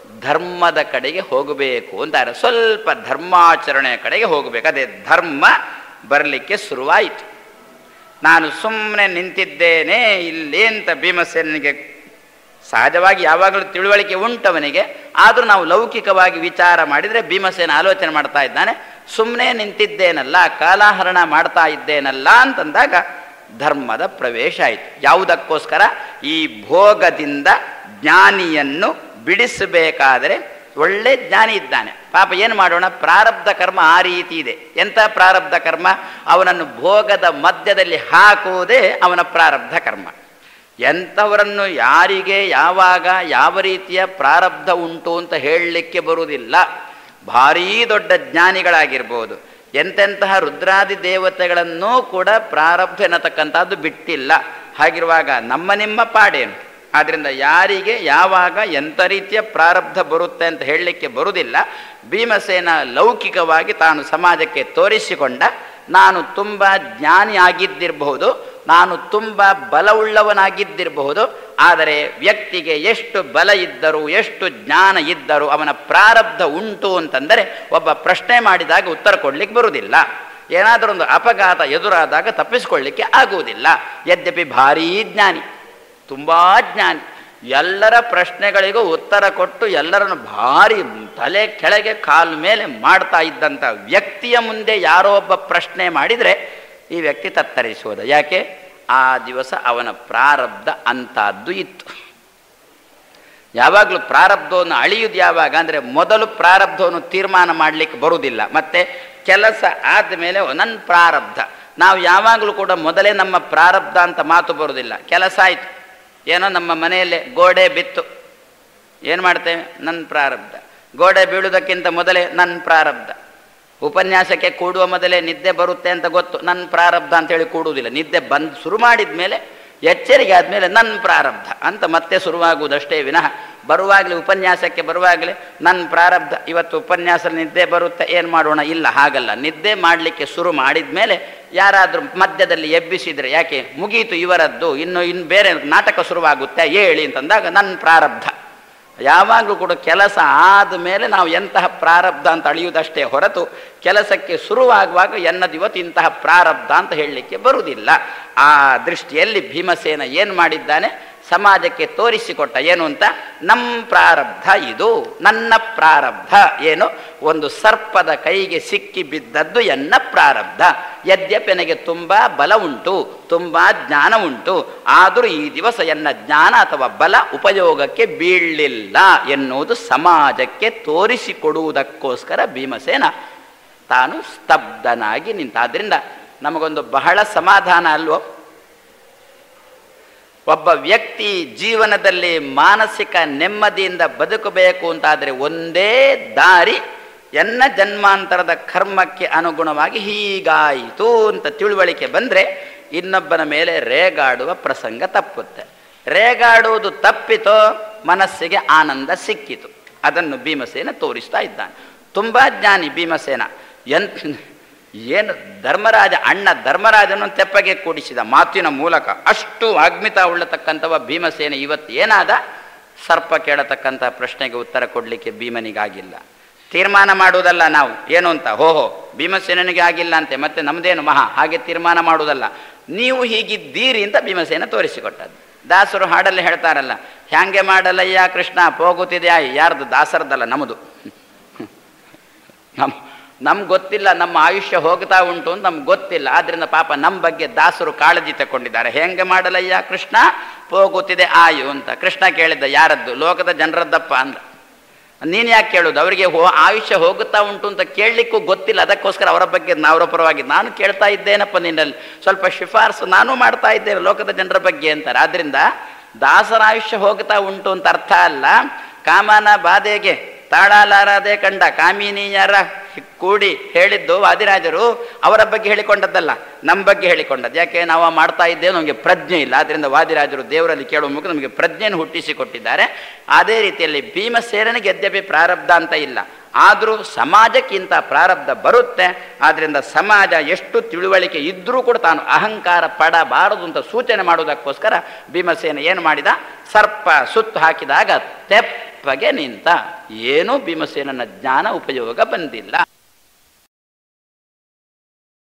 ಧರ್ಮದ ಕಡೆಗೆ ಹೋಗಬೇಕು ಅಂತಾರೆ. ಸ್ವಲ್ಪ ಧರ್ಮಾಚರಣೆಯ ಕಡೆಗೆ ಹೋಗಬೇಕು. ಅದೇ ಧರ್ಮ ಬರಲಿಕ್ಕೆ ಶುರುವಾಯಿತು. ನಾನು ಸುಮ್ಮನೆ ನಿಂತಿದ್ದೇನೆ ಇಲ್ಲಿ ಅಂತ ಭೀಮಸೇನಿಗೆ ಸಹಜವಾಗಿ ಯಾವಾಗಲೂ ತಿಳುವಳಿಕೆ ಉಂಟವನಿಗೆ. ಆದರೂ ನಾವು ಲೌಕಿಕವಾಗಿ ವಿಚಾರ ಮಾಡಿದರೆ ಭೀಮಸೇನ ಆಲೋಚನೆ ಮಾಡ್ತಾ ಇದ್ದಾನೆ, ಸುಮ್ಮನೆ ನಿಂತಿದ್ದೇನಲ್ಲ, ಕಾಲಹರಣ ಮಾಡ್ತಾ ಇದ್ದೇನಲ್ಲ ಅಂತಂದಾಗ ಧರ್ಮದ ಪ್ರವೇಶ ಆಯಿತು. ಯಾವುದಕ್ಕೋಸ್ಕರ? ಈ ಭೋಗದಿಂದ ಜ್ಞಾನಿಯನ್ನು ಬಿಡಿಸಬೇಕಾದರೆ ಒಳ್ಳೆ ಜ್ಞಾನಿ ಇದ್ದಾನೆ. ಪಾಪ ಏನು ಮಾಡೋಣ, ಪ್ರಾರಬ್ಧ ಕರ್ಮ ಆ ರೀತಿ ಇದೆ. ಎಂಥ ಪ್ರಾರಬ್ಧ ಕರ್ಮ? ಅವನನ್ನು ಭೋಗದ ಮಧ್ಯದಲ್ಲಿ ಹಾಕುವುದೇ ಅವನ ಪ್ರಾರಬ್ಧ ಕರ್ಮ. ಎಂಥವರನ್ನು ಯಾರಿಗೆ ಯಾವಾಗ ಯಾವ ರೀತಿಯ ಪ್ರಾರಬ್ಧ ಉಂಟು ಅಂತ ಹೇಳಲಿಕ್ಕೆ ಬರುವುದಿಲ್ಲ. ಭಾರೀ ದೊಡ್ಡ ಜ್ಞಾನಿಗಳಾಗಿರ್ಬೋದು, ಎಂತೆಂತಹ ರುದ್ರಾದಿ ದೇವತೆಗಳನ್ನೂ ಕೂಡ ಪ್ರಾರಬ್ಧ ಎನ್ನತಕ್ಕಂಥದ್ದು ಬಿಟ್ಟಿಲ್ಲ. ಹಾಗಿರುವಾಗ ನಮ್ಮ ನಿಮ್ಮ ಪಾಡೇನು? ಆದ್ದರಿಂದ ಯಾರಿಗೆ ಯಾವಾಗ ಎಂಥ ರೀತಿಯ ಪ್ರಾರಬ್ಧ ಬರುತ್ತೆ ಅಂತ ಹೇಳಲಿಕ್ಕೆ ಬರುವುದಿಲ್ಲ. ಭೀಮಸೇನ ಲೌಕಿಕವಾಗಿ ತಾನು ಸಮಾಜಕ್ಕೆ ತೋರಿಸಿಕೊಂಡ, ನಾನು ತುಂಬ ಜ್ಞಾನಿ ಆಗಿದ್ದಿರಬಹುದು, ನಾನು ತುಂಬ ಬಲವುಳ್ಳವನಾಗಿದ್ದಿರಬಹುದು, ಆದರೆ ವ್ಯಕ್ತಿಗೆ ಎಷ್ಟು ಬಲ ಇದ್ದರೂ ಎಷ್ಟು ಜ್ಞಾನ ಇದ್ದರೂ ಅವನ ಪ್ರಾರಬ್ಧ ಉಂಟು ಅಂತಂದರೆ ಒಬ್ಬ ಪ್ರಶ್ನೆ ಮಾಡಿದಾಗ ಉತ್ತರ ಕೊಡಲಿಕ್ಕೆ ಬರುವುದಿಲ್ಲ. ಏನಾದರೂ ಒಂದು ಅಪಘಾತ ಎದುರಾದಾಗ ತಪ್ಪಿಸಿಕೊಳ್ಳಲಿಕ್ಕೆ ಆಗುವುದಿಲ್ಲ. ಯದ್ಯಪಿ ಭಾರೀ ಜ್ಞಾನಿ, ತುಂಬ ಜ್ಞಾನಿ, ಎಲ್ಲರ ಪ್ರಶ್ನೆಗಳಿಗೂ ಉತ್ತರ ಕೊಟ್ಟು ಎಲ್ಲರನ್ನು ಭಾರಿ ತಲೆ ಕೆಳಗೆ ಕಾಲು ಮೇಲೆ ಮಾಡ್ತಾ ಇದ್ದಂಥ ವ್ಯಕ್ತಿಯ ಮುಂದೆ ಯಾರೋ ಒಬ್ಬ ಪ್ರಶ್ನೆ ಮಾಡಿದರೆ ಈ ವ್ಯಕ್ತಿ ತತ್ತರಿಸುವುದು. ಯಾಕೆ? ಆ ದಿವಸ ಅವನ ಪ್ರಾರಬ್ಧ ಅಂಥದ್ದು ಇತ್ತು. ಯಾವಾಗಲೂ ಪ್ರಾರಬ್ಧವನ್ನು ಅಳಿಯುವುದು ಯಾವಾಗ ಅಂದರೆ ಮೊದಲು ಪ್ರಾರಬ್ಧವನ್ನು ತೀರ್ಮಾನ ಮಾಡಲಿಕ್ಕೆ ಬರುವುದಿಲ್ಲ. ಮತ್ತು ಕೆಲಸ ಆದಮೇಲೆ ನನ್ನ ಪ್ರಾರಬ್ಧ. ನಾವು ಯಾವಾಗಲೂ ಕೂಡ ಮೊದಲೇ ನಮ್ಮ ಪ್ರಾರಬ್ಧ ಅಂತ ಮಾತು ಬರುವುದಿಲ್ಲ. ಕೆಲಸ ಆಯಿತು, ಏನೋ ನಮ್ಮ ಮನೆಯಲ್ಲೇ ಗೋಡೆ ಬಿತ್ತು, ಏನು ಮಾಡ್ತೇವೆ? ನನ್ನ ಪ್ರಾರಬ್ಧ. ಗೋಡೆ ಬೀಳುವುದಕ್ಕಿಂತ ಮೊದಲೇ ನನ್ನ ಪ್ರಾರಬ್ಧ. ಉಪನ್ಯಾಸಕ್ಕೆ ಕೂಡುವ ಮೊದಲೇ ನಿದ್ದೆ ಬರುತ್ತೆ ಅಂತ ಗೊತ್ತು, ನನ್ನ ಪ್ರಾರಬ್ಧ ಅಂತೇಳಿ ಕೂಡುವುದಿಲ್ಲ. ನಿದ್ದೆ ಬಂದು ಶುರು ಮಾಡಿದ ಮೇಲೆ, ಎಚ್ಚರಿಕೆ ಆದಮೇಲೆ ನನ್ನ ಪ್ರಾರಬ್ಧ ಅಂತ ಮತ್ತೆ ಶುರುವಾಗುವುದಷ್ಟೇ ವಿನಃ ಬರುವಾಗಲೇ ಉಪನ್ಯಾಸಕ್ಕೆ ಬರುವಾಗಲೇ ನನ್ನ ಪ್ರಾರಬ್ಧ, ಇವತ್ತು ಉಪನ್ಯಾಸ ನಿದ್ದೆ ಬರುತ್ತೆ, ಏನು ಮಾಡೋಣ? ಇಲ್ಲ, ಹಾಗಲ್ಲ. ನಿದ್ದೆ ಮಾಡಲಿಕ್ಕೆ ಶುರು ಮಾಡಿದ ಮೇಲೆ ಯಾರಾದರೂ ಮಧ್ಯದಲ್ಲಿ ಎಬ್ಬಿಸಿದರೆ, ಯಾಕೆ ಮುಗೀತು ಇವರದ್ದು, ಇನ್ನು ಬೇರೆ ನಾಟಕ ಶುರುವಾಗುತ್ತೆ ಹೇಳಿ ಅಂತಂದಾಗ ನನ್ನ ಪ್ರಾರಬ್ಧ. ಯಾವಾಗಲೂ ಕೂಡ ಕೆಲಸ ಆದಮೇಲೆ ನಾವು ಎಂತಹ ಪ್ರಾರಬ್ಧ ಅಂತ ಅಳಿಯುವುದಷ್ಟೇ ಹೊರತು ಕೆಲಸಕ್ಕೆ ಶುರುವಾಗುವಾಗ ಎನ್ನದು ಇವತ್ತು ಇಂತಹ ಪ್ರಾರಬ್ಧ ಅಂತ ಹೇಳಲಿಕ್ಕೆ ಬರುವುದಿಲ್ಲ. ಆ ದೃಷ್ಟಿಯಲ್ಲಿ ಭೀಮಸೇನ ಏನು ಮಾಡಿದ್ದಾನೆ? ಸಮಾಜಕ್ಕೆ ತೋರಿಸಿಕೊಟ್ಟ. ಏನು ಅಂತ? ನಮ್ಮ ಪ್ರಾರಬ್ಧ ಇದು, ನನ್ನ ಪ್ರಾರಬ್ಧ ಏನು? ಒಂದು ಸರ್ಪದ ಕೈಗೆ ಸಿಕ್ಕಿ ಬಿದ್ದದ್ದು ಎನ್ನ ಪ್ರಾರಬ್ಧ. ಯದ್ಯಪಿ ನನಗೆ ತುಂಬ ಬಲ ಉಂಟು, ತುಂಬ ಜ್ಞಾನ ಉಂಟು, ಆದರೂ ಈ ದಿವಸ ಎನ್ನ ಜ್ಞಾನ ಅಥವಾ ಬಲ ಉಪಯೋಗಕ್ಕೆ ಬೀಳಲಿಲ್ಲ ಎನ್ನುವುದು ಸಮಾಜಕ್ಕೆ ತೋರಿಸಿಕೊಡುವುದಕ್ಕೋಸ್ಕರ ಭೀಮಸೇನ ತಾನು ಸ್ತಬ್ಧನಾಗಿ ನಿಂತ. ಆದ್ದರಿಂದ ನಮಗೊಂದು ಬಹಳ ಸಮಾಧಾನ ಅಲ್ವೋ? ಒಬ್ಬ ವ್ಯಕ್ತಿ ಜೀವನದಲ್ಲಿ ಮಾನಸಿಕ ನೆಮ್ಮದಿಯಿಂದ ಬದುಕಬೇಕು ಅಂತಾದರೆ ಒಂದೇ ದಾರಿ, ಎನ್ನ ಜನ್ಮಾಂತರದ ಕರ್ಮಕ್ಕೆ ಅನುಗುಣವಾಗಿ ಹೀಗಾಯಿತು ಅಂತ ತಿಳುವಳಿಕೆ ಬಂದರೆ ಇನ್ನೊಬ್ಬನ ಮೇಲೆ ರೇಗಾಡುವ ಪ್ರಸಂಗ ತಪ್ಪುತ್ತೆ. ರೇಗಾಡುವುದು ತಪ್ಪಿತೋ ಮನಸ್ಸಿಗೆ ಆನಂದ ಸಿಕ್ಕಿತು. ಅದನ್ನು ಭೀಮಸೇನ ತೋರಿಸ್ತಾ ಇದ್ದಾನೆ. ತುಂಬ ಜ್ಞಾನಿ ಭೀಮಸೇನ. ಏನು ಧರ್ಮರಾಜ, ಅಣ್ಣ ಧರ್ಮರಾಜನನ್ನು ತೆಪ್ಪಗೆ ಕೂಡಿಸಿದ ಮಾತಿನ ಮೂಲಕ. ಅಷ್ಟು ವಾಗ್ಮಿತ ಉಳ್ಳತಕ್ಕಂಥವ ಭೀಮಸೇನ. ಇವತ್ತು ಏನಾದ? ಸರ್ಪ ಕೇಳತಕ್ಕಂಥ ಪ್ರಶ್ನೆಗೆ ಉತ್ತರ ಕೊಡಲಿಕ್ಕೆ ಭೀಮನಿಗಾಗಿಲ್ಲ. ತೀರ್ಮಾನ ಮಾಡುವುದಲ್ಲ ನಾವು ಏನು ಅಂತ, ಹೋಹೋ ಭೀಮಸೇನಿಗೆ ಆಗಿಲ್ಲ ಅಂತೆ ಮತ್ತೆ ನಮ್ಮದೇನು ಮಹಾ, ಹಾಗೆ ತೀರ್ಮಾನ ಮಾಡುವುದಲ್ಲ. ನೀವು ಹೀಗಿದ್ದೀರಿ ಅಂತ ಭೀಮಸೇನ ತೋರಿಸಿಕೊಟ್ಟದ್ದು. ದಾಸರು ಹಾಡಲ್ಲಿ ಹೇಳ್ತಾರಲ್ಲ, ಹ್ಯಾಂಗೆ ಮಾಡಲ್ಲಯ್ಯ ಕೃಷ್ಣ ಹೋಗುತ್ತಿದೆಯಾ, ಯಾರ್ದು? ದಾಸರದಲ್ಲ, ನಮ್ಮದು. ನಮ್ಗೆ ಗೊತ್ತಿಲ್ಲ, ನಮ್ಮ ಆಯುಷ್ಯ ಹೋಗ್ತಾ ಉಂಟು ಅಂತ ನಮ್ಗೆ ಗೊತ್ತಿಲ್ಲ. ಆದ್ದರಿಂದ ಪಾಪ ನಮ್ಮ ಬಗ್ಗೆ ದಾಸರು ಕಾಳಜಿ ತಗೊಂಡಿದ್ದಾರೆ. ಹೆಂಗೆ ಮಾಡಲಯ್ಯ ಕೃಷ್ಣ ಹೋಗುತ್ತಿದೆ ಆಯು ಅಂತ. ಕೃಷ್ಣ ಕೇಳಿದ್ದ, ಯಾರದ್ದು? ಲೋಕದ ಜನರದ್ದಪ್ಪ ಅಂದ. ನೀನು ಯಾಕೆ ಕೇಳೋದು? ಅವರಿಗೆ ಆಯುಷ್ಯ ಹೋಗುತ್ತಾ ಉಂಟು ಅಂತ ಕೇಳಲಿಕ್ಕೂ ಗೊತ್ತಿಲ್ಲ, ಅದಕ್ಕೋಸ್ಕರ ಅವರ ಬಗ್ಗೆ ಅವರ ಪರವಾಗಿ ನಾನು ಕೇಳ್ತಾ ಇದ್ದೇನಪ್ಪ, ನಿನ್ನಲ್ಲಿ ಸ್ವಲ್ಪ ಶಿಫಾರಸು ನಾನು ಮಾಡ್ತಾ ಇದ್ದೇನೆ ಲೋಕದ ಜನರ ಬಗ್ಗೆ ಅಂತಾರೆ. ಆದ್ದರಿಂದ ದಾಸರ ಆಯುಷ್ಯ ಹೋಗ್ತಾ ಉಂಟು ಅಂತ ಅರ್ಥ ಅಲ್ಲ. ಕಾಮನ ಬಾಧೆಗೆ ತಾಳಲಾರದೆ ಕಂಡ ಕಾಮಿನಿಯರ ಕೂಡಿ ಹೇಳಿದ್ದು ವಾದಿರಾಜರು ಅವರ ಬಗ್ಗೆ ಹೇಳಿಕೊಂಡದ್ದಲ್ಲ, ನಮ್ಮ ಬಗ್ಗೆ ಹೇಳಿಕೊಂಡದ್ದು. ಯಾಕೆ ನಾವು ಮಾಡ್ತಾ ಇದ್ದೇವೆ, ನಮಗೆ ಪ್ರಜ್ಞೆ ಇಲ್ಲ. ಆದ್ದರಿಂದ ವಾದಿರಾಜರು ದೇವರಲ್ಲಿ ಕೇಳುವ ಮೂಲಕ ನಮಗೆ ಪ್ರಜ್ಞೆಯನ್ನು ಹುಟ್ಟಿಸಿ ಕೊಟ್ಟಿದ್ದಾರೆ. ಅದೇ ರೀತಿಯಲ್ಲಿ ಭೀಮಸೇನನಿಗೆ ಯದ್ಯಪಿ ಪ್ರಾರಬ್ಧ ಅಂತ ಇಲ್ಲ, ಆದರೂ ಸಮಾಜಕ್ಕಿಂತ ಪ್ರಾರಬ್ಧ ಬರುತ್ತೆ. ಆದ್ದರಿಂದ ಸಮಾಜ ಎಷ್ಟು ತಿಳುವಳಿಕೆ ಇದ್ದರೂ ಕೂಡ ತಾನು ಅಹಂಕಾರ ಪಡಬಾರದು ಅಂತ ಸೂಚನೆ ಮಾಡುವುದಕ್ಕೋಸ್ಕರ ಭೀಮಸೇನ ಏನು ಮಾಡಿದ, ಸರ್ಪ ಸುತ್ತು ಹಾಕಿದಾಗ ತೆಪ್ಪಗೆ ನಿಂತ. ಏನೂ ಭೀಮಸೇನನ ಜ್ಞಾನ ಉಪಯೋಗ ಬಂದಿಲ್ಲ.